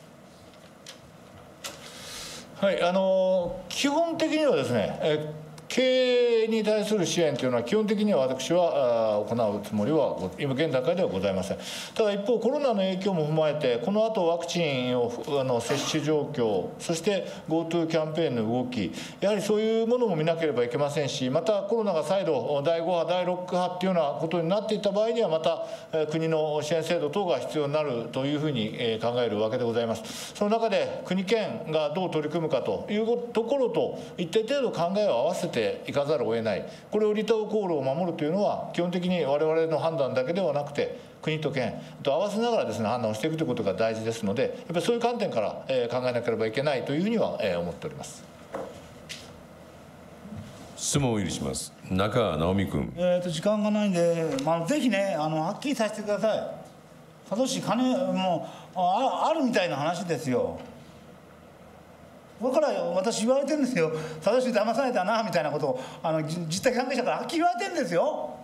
はい、あの基本的にはですね、え経営に対する支援というのは基本的には私は行うつもりは今現段階ではございません。ただ一方コロナの影響も踏まえてこの後ワクチンをあの接種状況、そして GoTo キャンペーンの動き、やはりそういうものも見なければいけませんし、またコロナが再度だいごはだいろっくはっていうようなことになっていた場合にはまた国の支援制度等が必要になるというふうに考えるわけでございます。その中で国県がどう取り組むかというところと一定程度考えを合わせていかざるを得ない。これを離島航路を守るというのは基本的に我々の判断だけではなくて国と県と合わせながらですね判断をしていくということが大事ですので、やっぱりそういう観点から考えなければいけないというふうには思っております。 質問を許します。中川直美君。 えーと時間がないんで、まあ、ぜひねあのはっきりさせてください。佐渡市金もう あ, あるみたいな話ですよ。だから私言われてるんですよ、佐渡市騙されたなみたいなことをあの実態関係者からはっきり言われてるんですよ。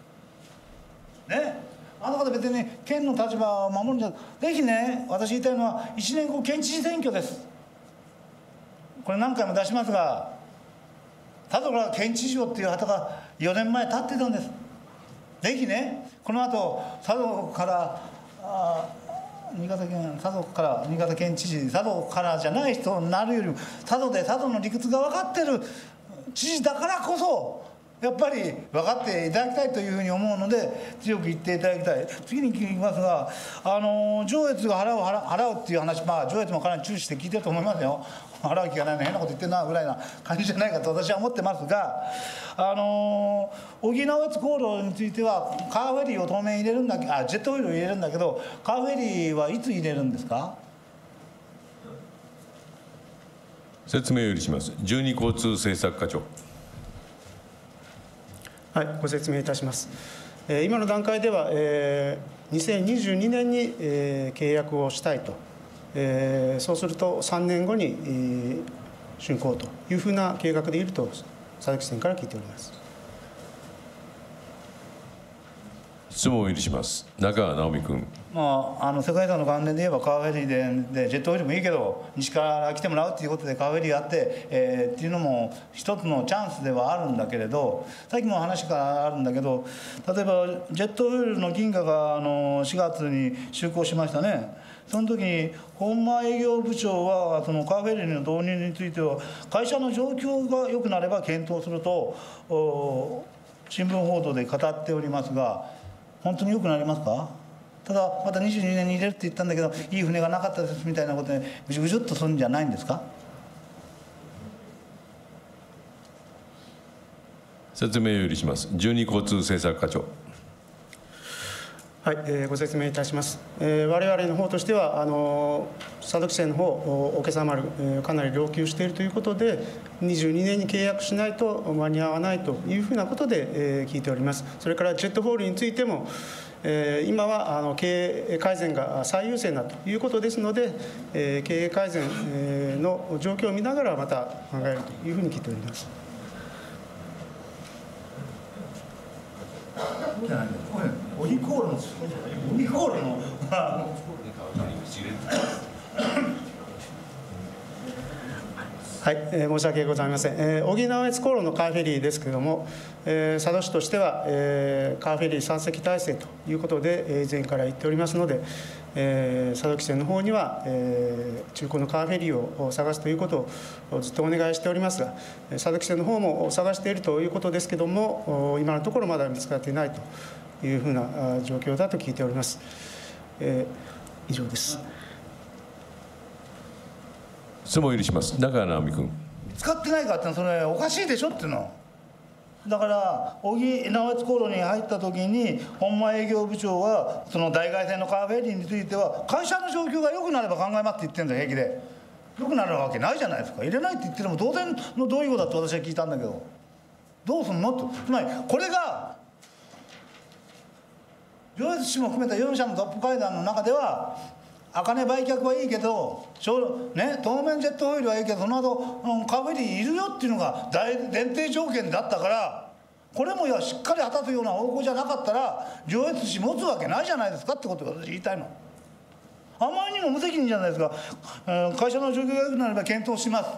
ね、あの方別に、ね、県の立場を守るんじゃ、ぜひね、私言いたいのは、いちねんご、県知事選挙です。これ何回も出しますが、佐渡から県知事をっていう旗がよねんまえ立ってたんです。ぜひね、この後佐渡からあ新潟県佐渡から新潟県知事、佐渡からじゃない人になるよりも佐渡で佐渡の理屈が分かってる知事だからこそやっぱり分かっていただきたいというふうに思うので強く言っていただきたい。次に聞きますが、あの上越が払う払う払うっていう話、まあ上越もかなり注視して聞いてると思いますよ。払う気がないの変なこと言ってるなぐらいな感じじゃないかと私は思ってますが、あの沖縄越航路についてはカーフェリーを当面入れるんだけど、あジェットオイルを入れるんだけど、カーフェリーはいつ入れるんですか。 説明を許します。じゅうに交通政策課長。 はい、ご説明いたします。えー、今の段階では、えー、にせんにじゅうにねんに、えー、契約をしたいと、えー、そうするとさんねんごに、えー、竣工というふうな計画でいると佐々木さんから聞いております。 質問を許します。中川直美君。 まあ、あの世界遺産の関連で言えばカーフェリー で, でジェットオイルもいいけど西から来てもらうということでカーフェリーがあって、えー、っていうのも一つのチャンスではあるんだけれど、さっきも話があるんだけど、例えばジェットオイルの銀河があのしがつに就航しましたね。その時に本間営業部長はそのカーフェリーの導入については会社の状況が良くなれば検討すると新聞報道で語っておりますが、本当に良くなりますか。 ただまたにじゅうにねんに入れるって言ったんだけどいい船がなかったですみたいなことでぐじゅぐじゅっとするんじゃないんですか。 説明を許します。じゅうに交通政策課長。 はい、えー、ご説明いたします。えー、我々の方としてはあの佐渡汽船の方おけさ丸、えー、かなり老朽しているということでにじゅうにねんに契約しないと間に合わないというふうなことで、えー、聞いております。それからジェットホールについても、えー、今はあの経営改善が最優先だということですので、えー、経営改善の状況を見ながらまた考えるというふうに聞いております。 オリコールのオリコールのはい、えー、申し訳ございません。えー、小木直江津航路のカーフェリーですけれども、えー、佐渡市としては、えー、カーフェリーさん隻体制ということで、えー、以前から言っておりますので、えー、佐渡汽船の方には、えー、中古のカーフェリーを探すということをずっとお願いしておりますが、佐渡汽船の方も探しているということですけれども、今のところまだ見つかっていないというふうな状況だと聞いております。えー、以上です。 質問を許します。中川直美君。 使ってないかってそれおかしいでしょっていうの。だから小木直江津航路に入った時に本間営業部長はその代替線のカーフェリーについては会社の状況が良くなれば考えますって言ってるんだよ平気で。良くなるわけないじゃないですか。入れないって言ってるのも当然の同意語だって私は聞いたんだけどどうすんのと。つまりこれが上越市も含めたよん社のトップ会談の中では茜売却はいいけど、ね、当面ジェットホイールはいいけどその後、うん、カーフェリーいるよっていうのが大前提条件だったからこれもいやしっかり果たすような方向じゃなかったら上越市持つわけないじゃないですかってことが私言いたいの。あまりにも無責任じゃないですか。会社の状況が良くなれば検討します。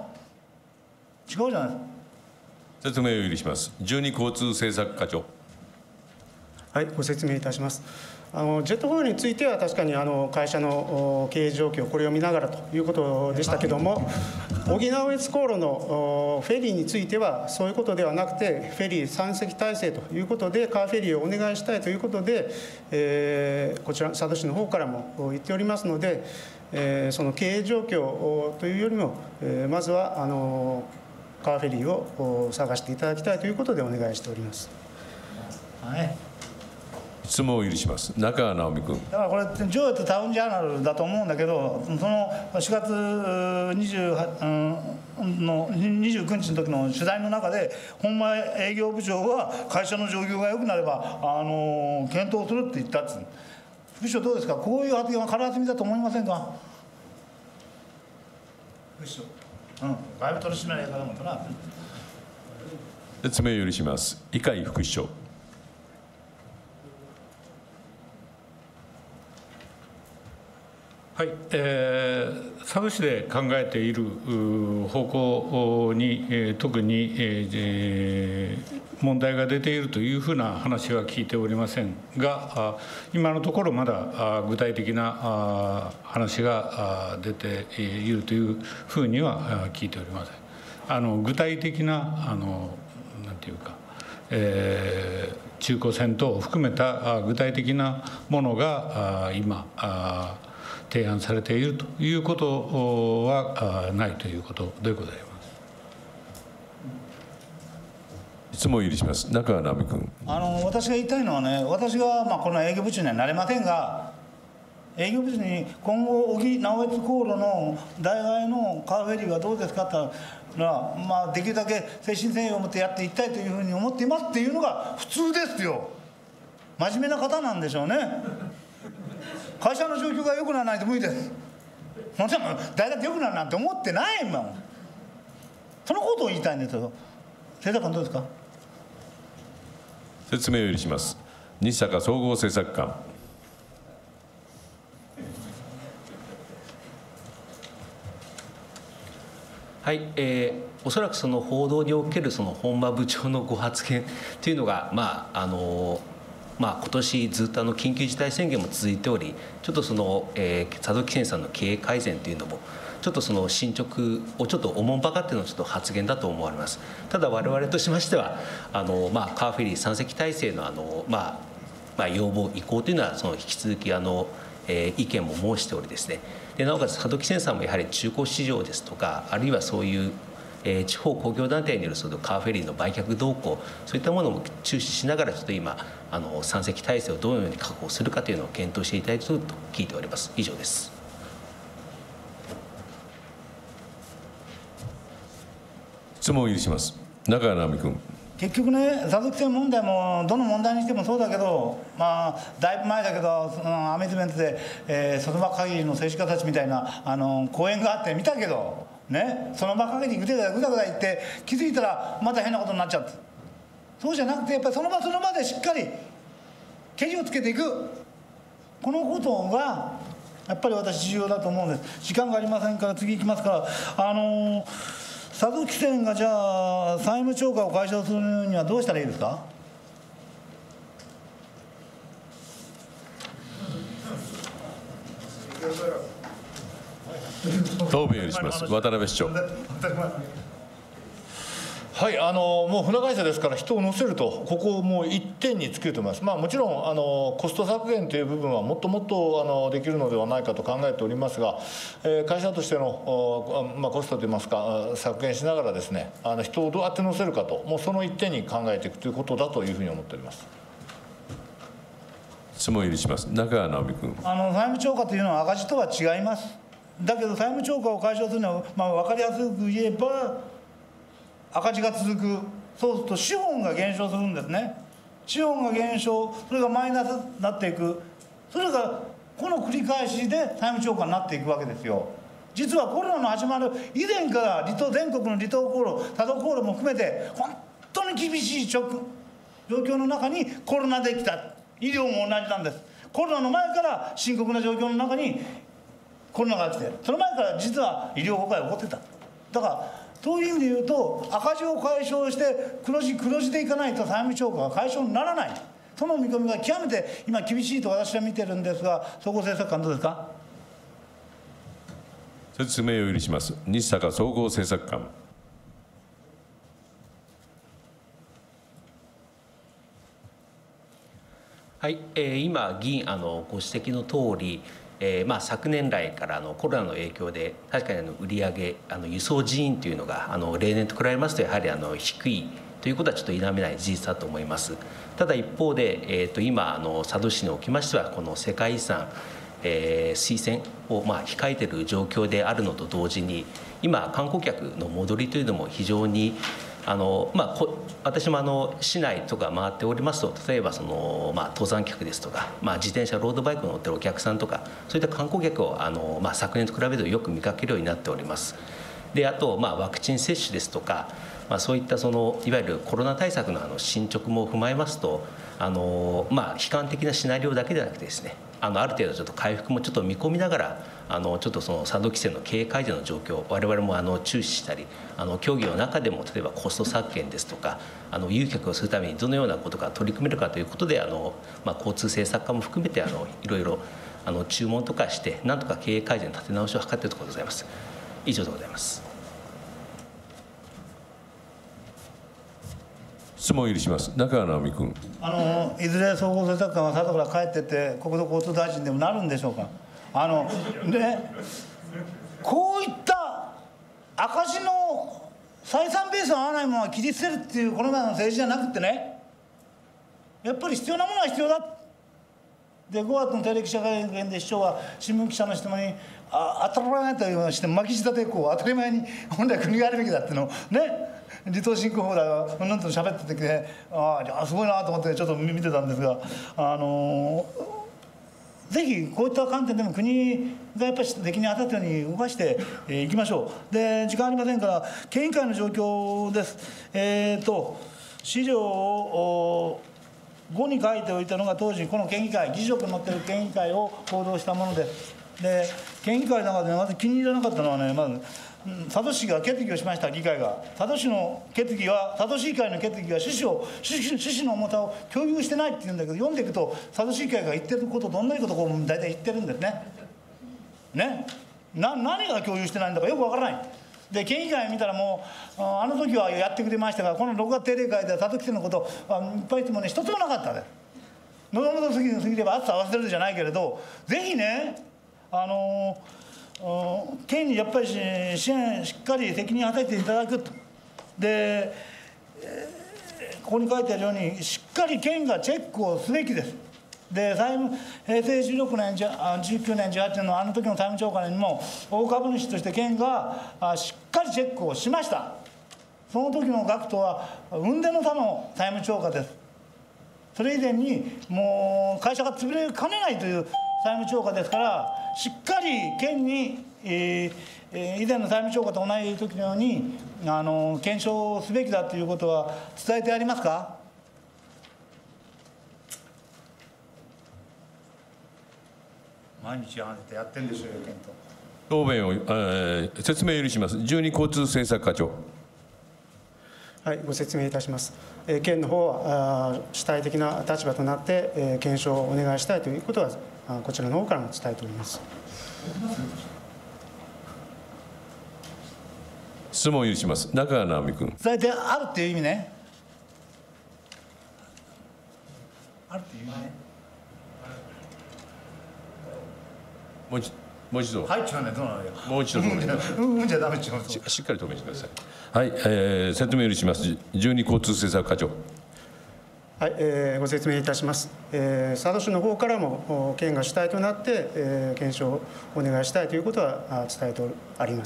違うじゃないですか。 説明を許します。じゅうに交通政策課長。 はい、ご説明いたします。あのジェットホイールについては確かにあの会社の経営状況これを見ながらということでしたけども小木直江津航路のフェリーについてはそういうことではなくてフェリーさん隻体制ということでカーフェリーをお願いしたいということで、えー、こちら佐渡市の方からも言っておりますので、えー、その経営状況というよりも、えー、まずはあのカーフェリーを探していただきたいということでお願いしております。 はい。 質問を許します。中川直美君。 だからこれ上越タウンジャーナルだと思うんだけど、そのしがつにじゅうはちのにじゅうくにちの時の取材の中で本間営業部長は会社の状況が良くなればあの検討するって言ったっつう。副市長どうですか。こういう発言は空積みだと思いませんか。副市長。うん。外部取締役だもんな。 説明を許します。伊海副市長。 はい、えー、佐渡市で考えている方向に、えー、特に、えー、問題が出ているというふうな話は聞いておりませんが、今のところまだ具体的な話が出ているというふうには聞いておりません。あの具体的なあのなんていうか、えー、中古船等を含めた具体的なものが今提案されているということはないということでございます。 質問を許します。中川直美君。 あの私が言いたいのはね、私がまあこの営業部長にはなれませんが、営業部長に今後小木直江津航路の代替のカーフェリーはどうですかって言ったら、まあできるだけ誠心誠意を持ってやっていきたいというふうに思っていますっていうのが普通ですよ。真面目な方なんでしょうね。会社の状況が良くならないと無理です。もちろん大学良くなるなんて思ってないもん。そのことを言いたいんですよ。政策官どうですか。 説明を許します。西坂総合政策官。 はい、えー、おそらくその報道におけるその本間部長のご発言というのが、まああのまあ、今年ずっとあの緊急事態宣言も続いており、ちょっとその、えー、佐渡汽船さんの経営改善というのもちょっとその進捗をちょっとおもんばかってのちょっと発言だと思われます。ただ我々としましてはあの、まあ、カーフェリーさん隻体制のあの、まあまあ、要望意向というのはその引き続きあの、えー、意見も申しておりですね、でなおかつ佐渡汽船さんもやはり中古市場ですとか、あるいはそういうえー、地方公共団体によるそのカーフェリーの売却動向、そういったものも注視しながら、ちょっと今あの山積体制をどのように確保するかというのを検討していただいていると聞いております。以上です。 質問を許します。中川直美君。 結局ね、佐渡汽船問題もどの問題にしてもそうだけど、まあ、だいぶ前だけど、そのアミューズメントで、えー、その場限りの政治家たちみたいなあの講演があって見たけど、ね、その場限りぐだぐだぐだぐだ言って、気づいたらまた変なことになっちゃって、そうじゃなくて、やっぱりその場その場でしっかりけじをつけていく、このことがやっぱり私、重要だと思うんです。時間がありませんから、次行きますから。あのー佐渡汽船がじゃあ債務超過を解消するにはどうしたらいいですか。 答弁を許します。渡辺市長。 はい、あのもう船会社ですから人を乗せると、ここをもう一点に尽きると思います。まあ、もちろんあのコスト削減という部分はもっともっとあのできるのではないかと考えておりますが、えー、会社としての、まあ、コストといいますか削減しながらですね、あの人をどうやって乗せるかと、もうその一点に考えていくということだというふうに思っております。 質問を許します。中川直美君。 あの債務超過というのは赤字とは違います。だけど債務超過を解消するのは、まあ、分かりやすく言えば赤字が続く。そうすると資本が減少するんですね。資本が減少、それがマイナスになっていく、それがこの繰り返しで債務超過になっていくわけですよ。実はコロナの始まる以前から離島、全国の離島航路、多度航路も含めて本当に厳しい状況の中にコロナできた。医療も同じなんです。コロナの前から深刻な状況の中にコロナが来て、その前から実は医療崩壊が起こってた。だからそういう意味で言うと、赤字を解消して黒字黒字でいかないと債務超過が解消にならない。その見込みが極めて今厳しいと私は見てるんですが、総合政策官どうですか。 説明を許します。西坂総合政策官。 はい、えー、今議員あのご指摘の通り、えーまあ、昨年来からあのコロナの影響で確かにあの売上あの輸送人員というのがあの例年と比べますとやはりあの低いということはちょっと否めない事実だと思います。ただ一方で、えー、と今あの佐渡市におきましてはこの世界遺産、えー、推薦をまあ控えている状況であるのと同時に、今観光客の戻りというのも非常にあのまあ、こ私もあの市内とか回っておりますと、例えばその、まあ、登山客ですとか、まあ、自転車ロードバイクに乗ってるお客さんとか、そういった観光客をあの、まあ、昨年と比べるとよく見かけるようになっております。であと、まあ、ワクチン接種ですとか、まあ、そういったそのいわゆるコロナ対策のあの進捗も踏まえますと、あの、まあ、悲観的なシナリオだけではなくてですね、あのある程度ちょっと回復もちょっと見込みながら、あのちょっとその佐渡汽船の経営改善の状況を我々もあの注視したり、あの協議の中でも例えばコスト削減ですとか、あの誘客をするためにどのようなことが取り組めるかということで、あの、まあ、交通政策課も含めてあのいろいろあの注文とかしてなんとか経営改善立て直しを図っているところでございます。以上でございます。 質問を許します。中川直美君。 あのいずれ総合政策官は佐渡から帰ってって国土交通大臣でもなるんでしょうか。あのね、こういった赤字の採算ベースの合わないものは切り捨てるっていうこの前の政治じゃなくてね、やっぱり必要なものは必要だ。でごがつの定例記者会見で市長は新聞記者の質問に「あ当たり前だ」というようにして巻き舌でこう当たり前に本来国がやるべきだっていうのをね、離島振興法だがうんと喋ってて、ね、ああすごいなと思ってちょっと見てたんですが、あのぜひこういった観点でも国がやっぱり責任に当たったように動かしていきましょう。で時間ありませんから県議会の状況です。えーと資料をごに書いておいたのが当時この県議会議事録に載っている県議会を報道したものです。で県議会の中でまず気に入らなかったのはね、まず佐渡市が決議をしました。議会が佐渡市の決議は佐渡市議会の決議は趣旨を趣旨趣旨の重さを共有してないって言うんだけど、読んでいくと佐渡市議会が言ってることどんなことを大体言ってるんですね。ねな何が共有してないんだかよくわからない。で県議会見たらもうあの時はやってくれましたが、このろくがつ定例会では佐渡汽船のことはいっぱい言ってもね一つもなかったです。 喉元過ぎ過ぎれば暑さ合わせるじゃないけれど、ぜひね、あの県にやっぱり支援しっかり責任を果たしていただくと。で、ここに書いてあるようにしっかり県がチェックをすべきです。で、債務平成じゅうろくねん、じゅうきゅうねん、じゅうはちねんのあの時の債務超過年にも大株主として県がしっかりチェックをしました。その時の額とは雲泥の差の債務超過です。それ以前にもう会社が潰れかねないという債務超過ですから、しっかり県に、えー、以前の債務超過と同じ時のようにあの検証すべきだということは伝えてありますか。毎日やってやってんでしょうよ、県と。 答弁を、えー、説明を許します。じゅうに交通政策課長。 はい、ご説明いたします。えー、県の方は主体的な立場となって、えー、検証をお願いしたいということはあこちらの方からも伝えております。 質問を許します。中川直美君。 伝えてあるっていう意味ね。あるっていう意味ね。 もう一もう一度。 はい、違うね、どうなのよ。 もう一度答弁。 うんうんじゃダメ違う。 しっかり答弁してください。はい、えー、説明を許します。じゅうに交通政策課長。 はい、えー、ご説明いたします。えー、佐渡市の方からも県が主体となって、えー、検証をお願いしたいということは伝えてあります。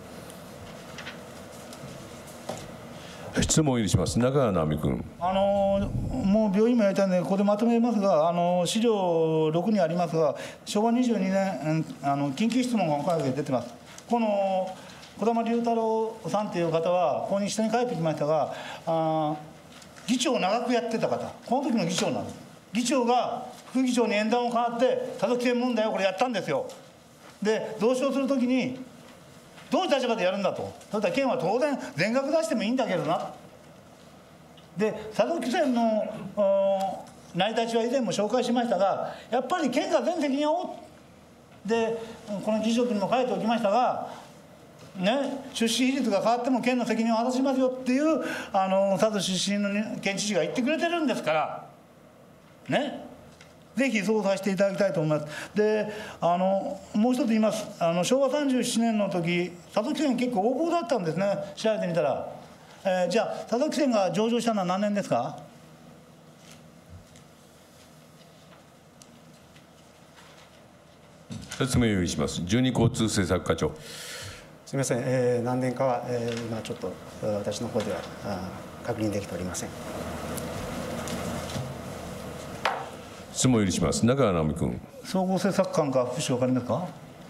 質問を許します。中川直美君。 あのもう病院もやりたいのでここでまとめますが、あの資料ろくにありますが、昭和にじゅうにねんあの緊急質問がおかげで出てます。この児玉龍太郎さんという方はここに下に書いてきましたが、あ議長を長くやってた方、この時の議長なんです。議長が副議長に縁談を変わって佐渡汽船問題をこれやったんですよ。で同床する時にどういう立場でやるんだと。だったら県は当然全額出してもいいんだけどな。で佐渡汽船の成り立ちは以前も紹介しましたが、やっぱり県が全責任を負う。でこの議事録にも書いておきましたが、ね、出資比率が変わっても県の責任を果たしますよっていうあの佐渡出身の県知事が言ってくれてるんですからね。ぜひそうさせていただきたいと思います。で、あのもう一つ言います。あの昭和さんじゅうななねんの時、佐渡汽船結構横暴だったんですね。調べてみたら、えー、じゃあ佐渡汽船が上場したのは何年ですか。 説明を許します。じゅうに交通政策課長。 すみません、えー、何年かは、えー、今ちょっと私の方では確認できておりません。 質問を許します。中川直美君。 総合政策官か副省分かりますか。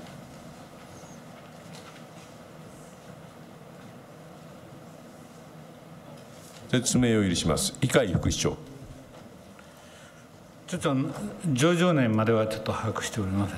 説明を許します。猪飼副市長。 ちょっと上場年まではちょっと把握しておりません。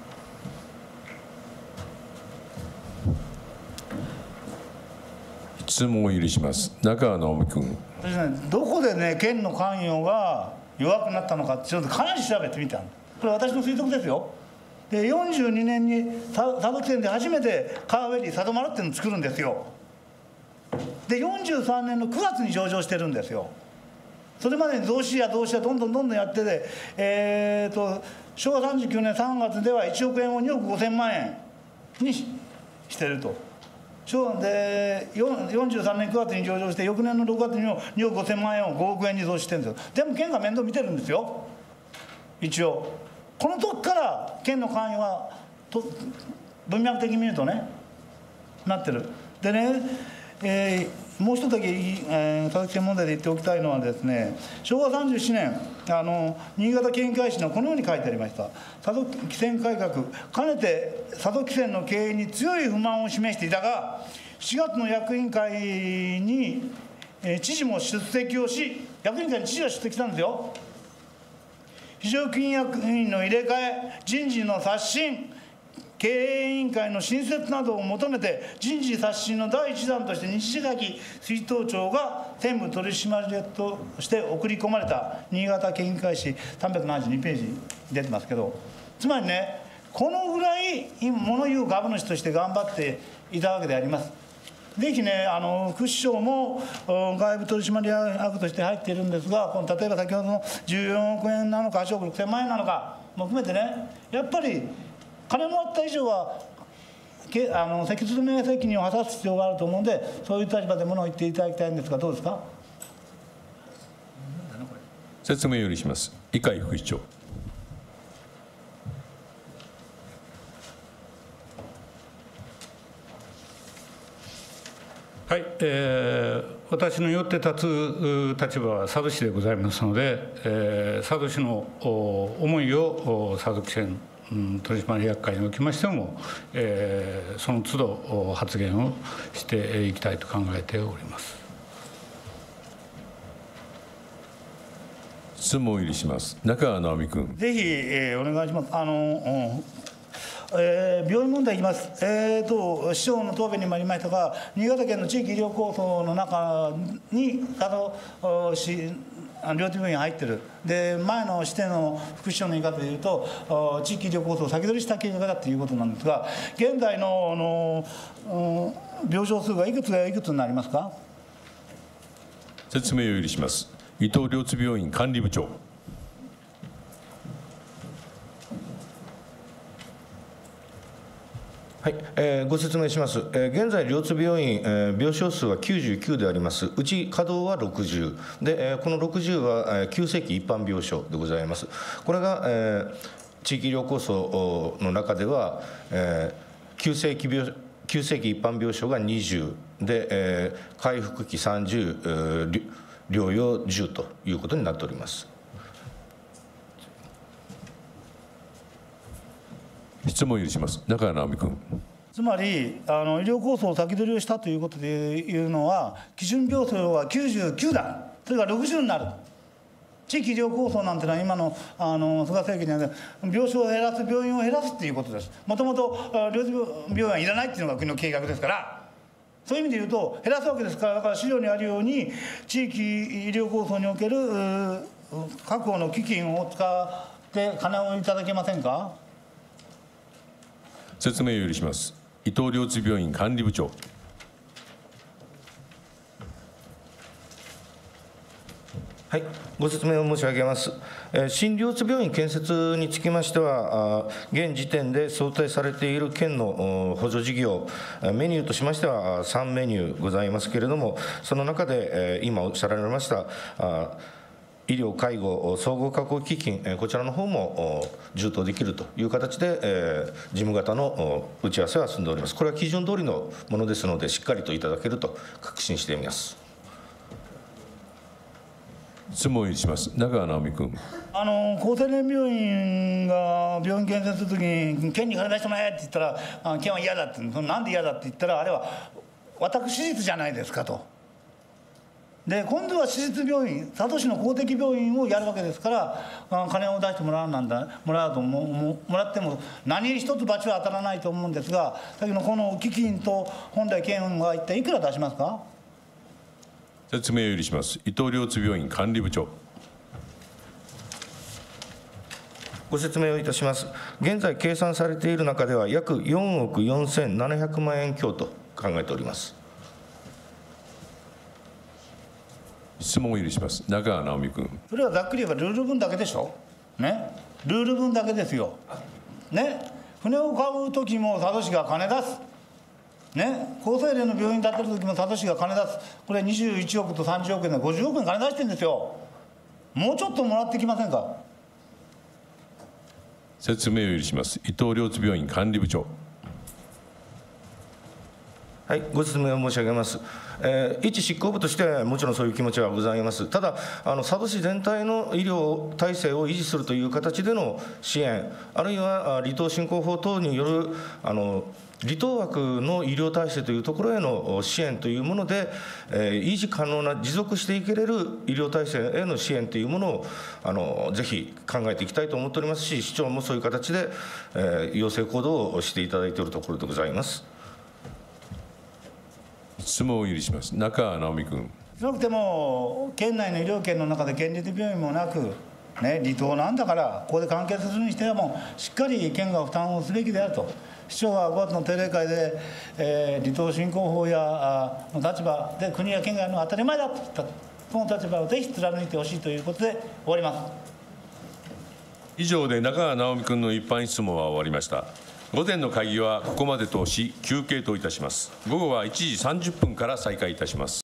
質問を許します。中川直美君。 私ね、どこでね県の関与が弱くなったのかちょっとかなり調べてみた。これ私の推測ですよ。でよんじゅうにねんに佐渡汽船で初めて川べり佐渡丸っていうのを作るんですよ。でよんじゅうさんねんのくがつに上場してるんですよ。それまでに増資や増資やどんどんどんどんやってて、えー、と昭和さんじゅうきゅうねんさんがつではいちおくえんをにおくごせんまんえんに し, してると。昭和でよんじゅうさんねんくがつに上場して翌年のろくがつにもにおくごせんまんえんをごおくえんに増資してるんですよ。でも県が面倒見てるんですよ。一応この時から県の関与はと文脈的に見るとねなってる。でね、えー、もう一つだけ、えー、佐渡汽船問題で言っておきたいのはですね、昭和さんじゅうななねんあの新潟県議会誌のこのように書いてありました。佐渡汽船改革かねて佐渡汽船の経営に強い不満を示していたが、しがつの役員会に、えー、知事も出席をし、役員会に知事が出席したんですよ。非常勤役員の入れ替え、人事の刷新、経営委員会の新設などを求めて人事刷新の第一弾として西垣出納庁が専務取締役として送り込まれた新潟県議会誌さんびゃくななじゅうにページに出てますけど、つまりねこのぐらい物言う株主として頑張っていたわけであります。 ぜひね、あの副首相も外部取締役として入っているんですが、この例えば先ほどのじゅうよんおくえんなのかはちおくろくせんまんえんなのかも含めてね、やっぱり金もらった以上はけあの責任責任を果たす必要があると思うので、そういう立場でものを言っていただきたいんですが、どうですか。 説明を許します。伊海副市長。 はい、えー、私のよって立つ立場は佐渡市でございますので、えー、佐渡市の思いを佐渡汽船取締役会におきましても、えー、その都度発言をしていきたいと考えております。 質問を許します。中川直美君。 ぜひ、えー、お願いします。あの、うんえー、病院問題いきます。えーと、市長の答弁にもありましたが、新潟県の地域医療構想の中に佐渡市両手病院入ってる。で、前の市の副市長の言い方で言うと、地域医療構想を先取りした計画だということなんですが、現在のあの、うん、病床数がいくつがいくつになりますか。 説明を許します。伊藤両津病院管理部長。 はい、えー、ご説明します。えー、現在、両津病院、えー、病床数はきゅうじゅうきゅうであります。うち稼働はろくじゅうで、えー、このろくじゅうは、えー、急性期一般病床でございます。これが、えー、地域医療構想の中では、えー、急性期病急性期一般病床がにじゅうで、えー、回復期さんじゅう、えー、療養じゅうということになっております。 質問を許します。中川直美君。 つまりあの医療構想を先取りをしたということでいうのは、基準病床はきゅうじゅうきゅうだ、それがろくじゅうになる。地域医療構想なんていうのは今のあの菅政権には病床を減らす、病院を減らすということです。もともと両病院はいらないっていうのが国の計画ですから、そういう意味で言うと減らすわけですから、だから資料にあるように地域医療構想における確保の基金を使って金をいただけませんか。 説明を許します。伊藤両津病院管理部長。 はい、ご説明を申し上げます。えー、新両津病院建設につきましては、現時点で想定されている県の補助事業、メニューとしましてはさんメニューございますけれども、その中で、えー、今おっしゃられました医療・介護総合確保基金、こちらの方も充当できるという形で、えー、事務方の打ち合わせは進んでおります。これは基準通りのものですので、しっかりといただけると確信しています。 質問を許します。中川直美君。 あの厚生年病院が病院建設するときに県に金出してもらえって言ったら、あ県は嫌だって、なんで嫌だって言ったら、あれは私立じゃないですかと。で今度は私立病院、佐渡市の公的病院をやるわけですから、金を出してもらうなんだもらうともももらっても何一つ罰は当たらないと思うんですが、先のこの基金と本来県は一体いくら出しますか。 説明を許します。伊藤両津病院管理部長。 ご説明をいたします。現在計算されている中では約よんおくよんせんななひゃくまんえん強と考えております。 質問を許します。中川直美君。 それはざっくり言えばルール分だけでしょ。ね、ルール分だけですよ。ね、船を買う時も佐渡市が金出す。ね、厚生連の病院建てる時も佐渡市が金出す。これにじゅういちおくとさんじゅうおくえんでごじゅうおくえん金出してるんですよ。もうちょっともらってきませんか。 説明を許します。伊藤両津病院管理部長。 はい、ご説明を申し上げます。えー、一執行部としてはもちろんそういう気持ちはございます。ただ、あの佐渡市全体の医療体制を維持するという形での支援、あるいは離島振興法等によるあの離島枠の医療体制というところへの支援というもので、えー、維持可能な持続していけれる医療体制への支援というものをあのぜひ考えていきたいと思っておりますし、市長もそういう形で、えー、要請行動をしていただいているところでございます。 質問を許します。中川直美君。 少なくても県内の医療圏の中で県立病院もなく、ね、離島なんだからここで完結するにしてもしっかり県が負担をすべきであると。 市長はごがつの定例会で、えー、離島振興法やの立場で国や県がやるのが当たり前だと言った、この立場をぜひ貫いてほしいということで終わります。 以上で中川直美君の一般質問は終わりました。午前の会議はここまでとし、休憩といたします。午後はいちじさんじゅっぷんから再開いたします。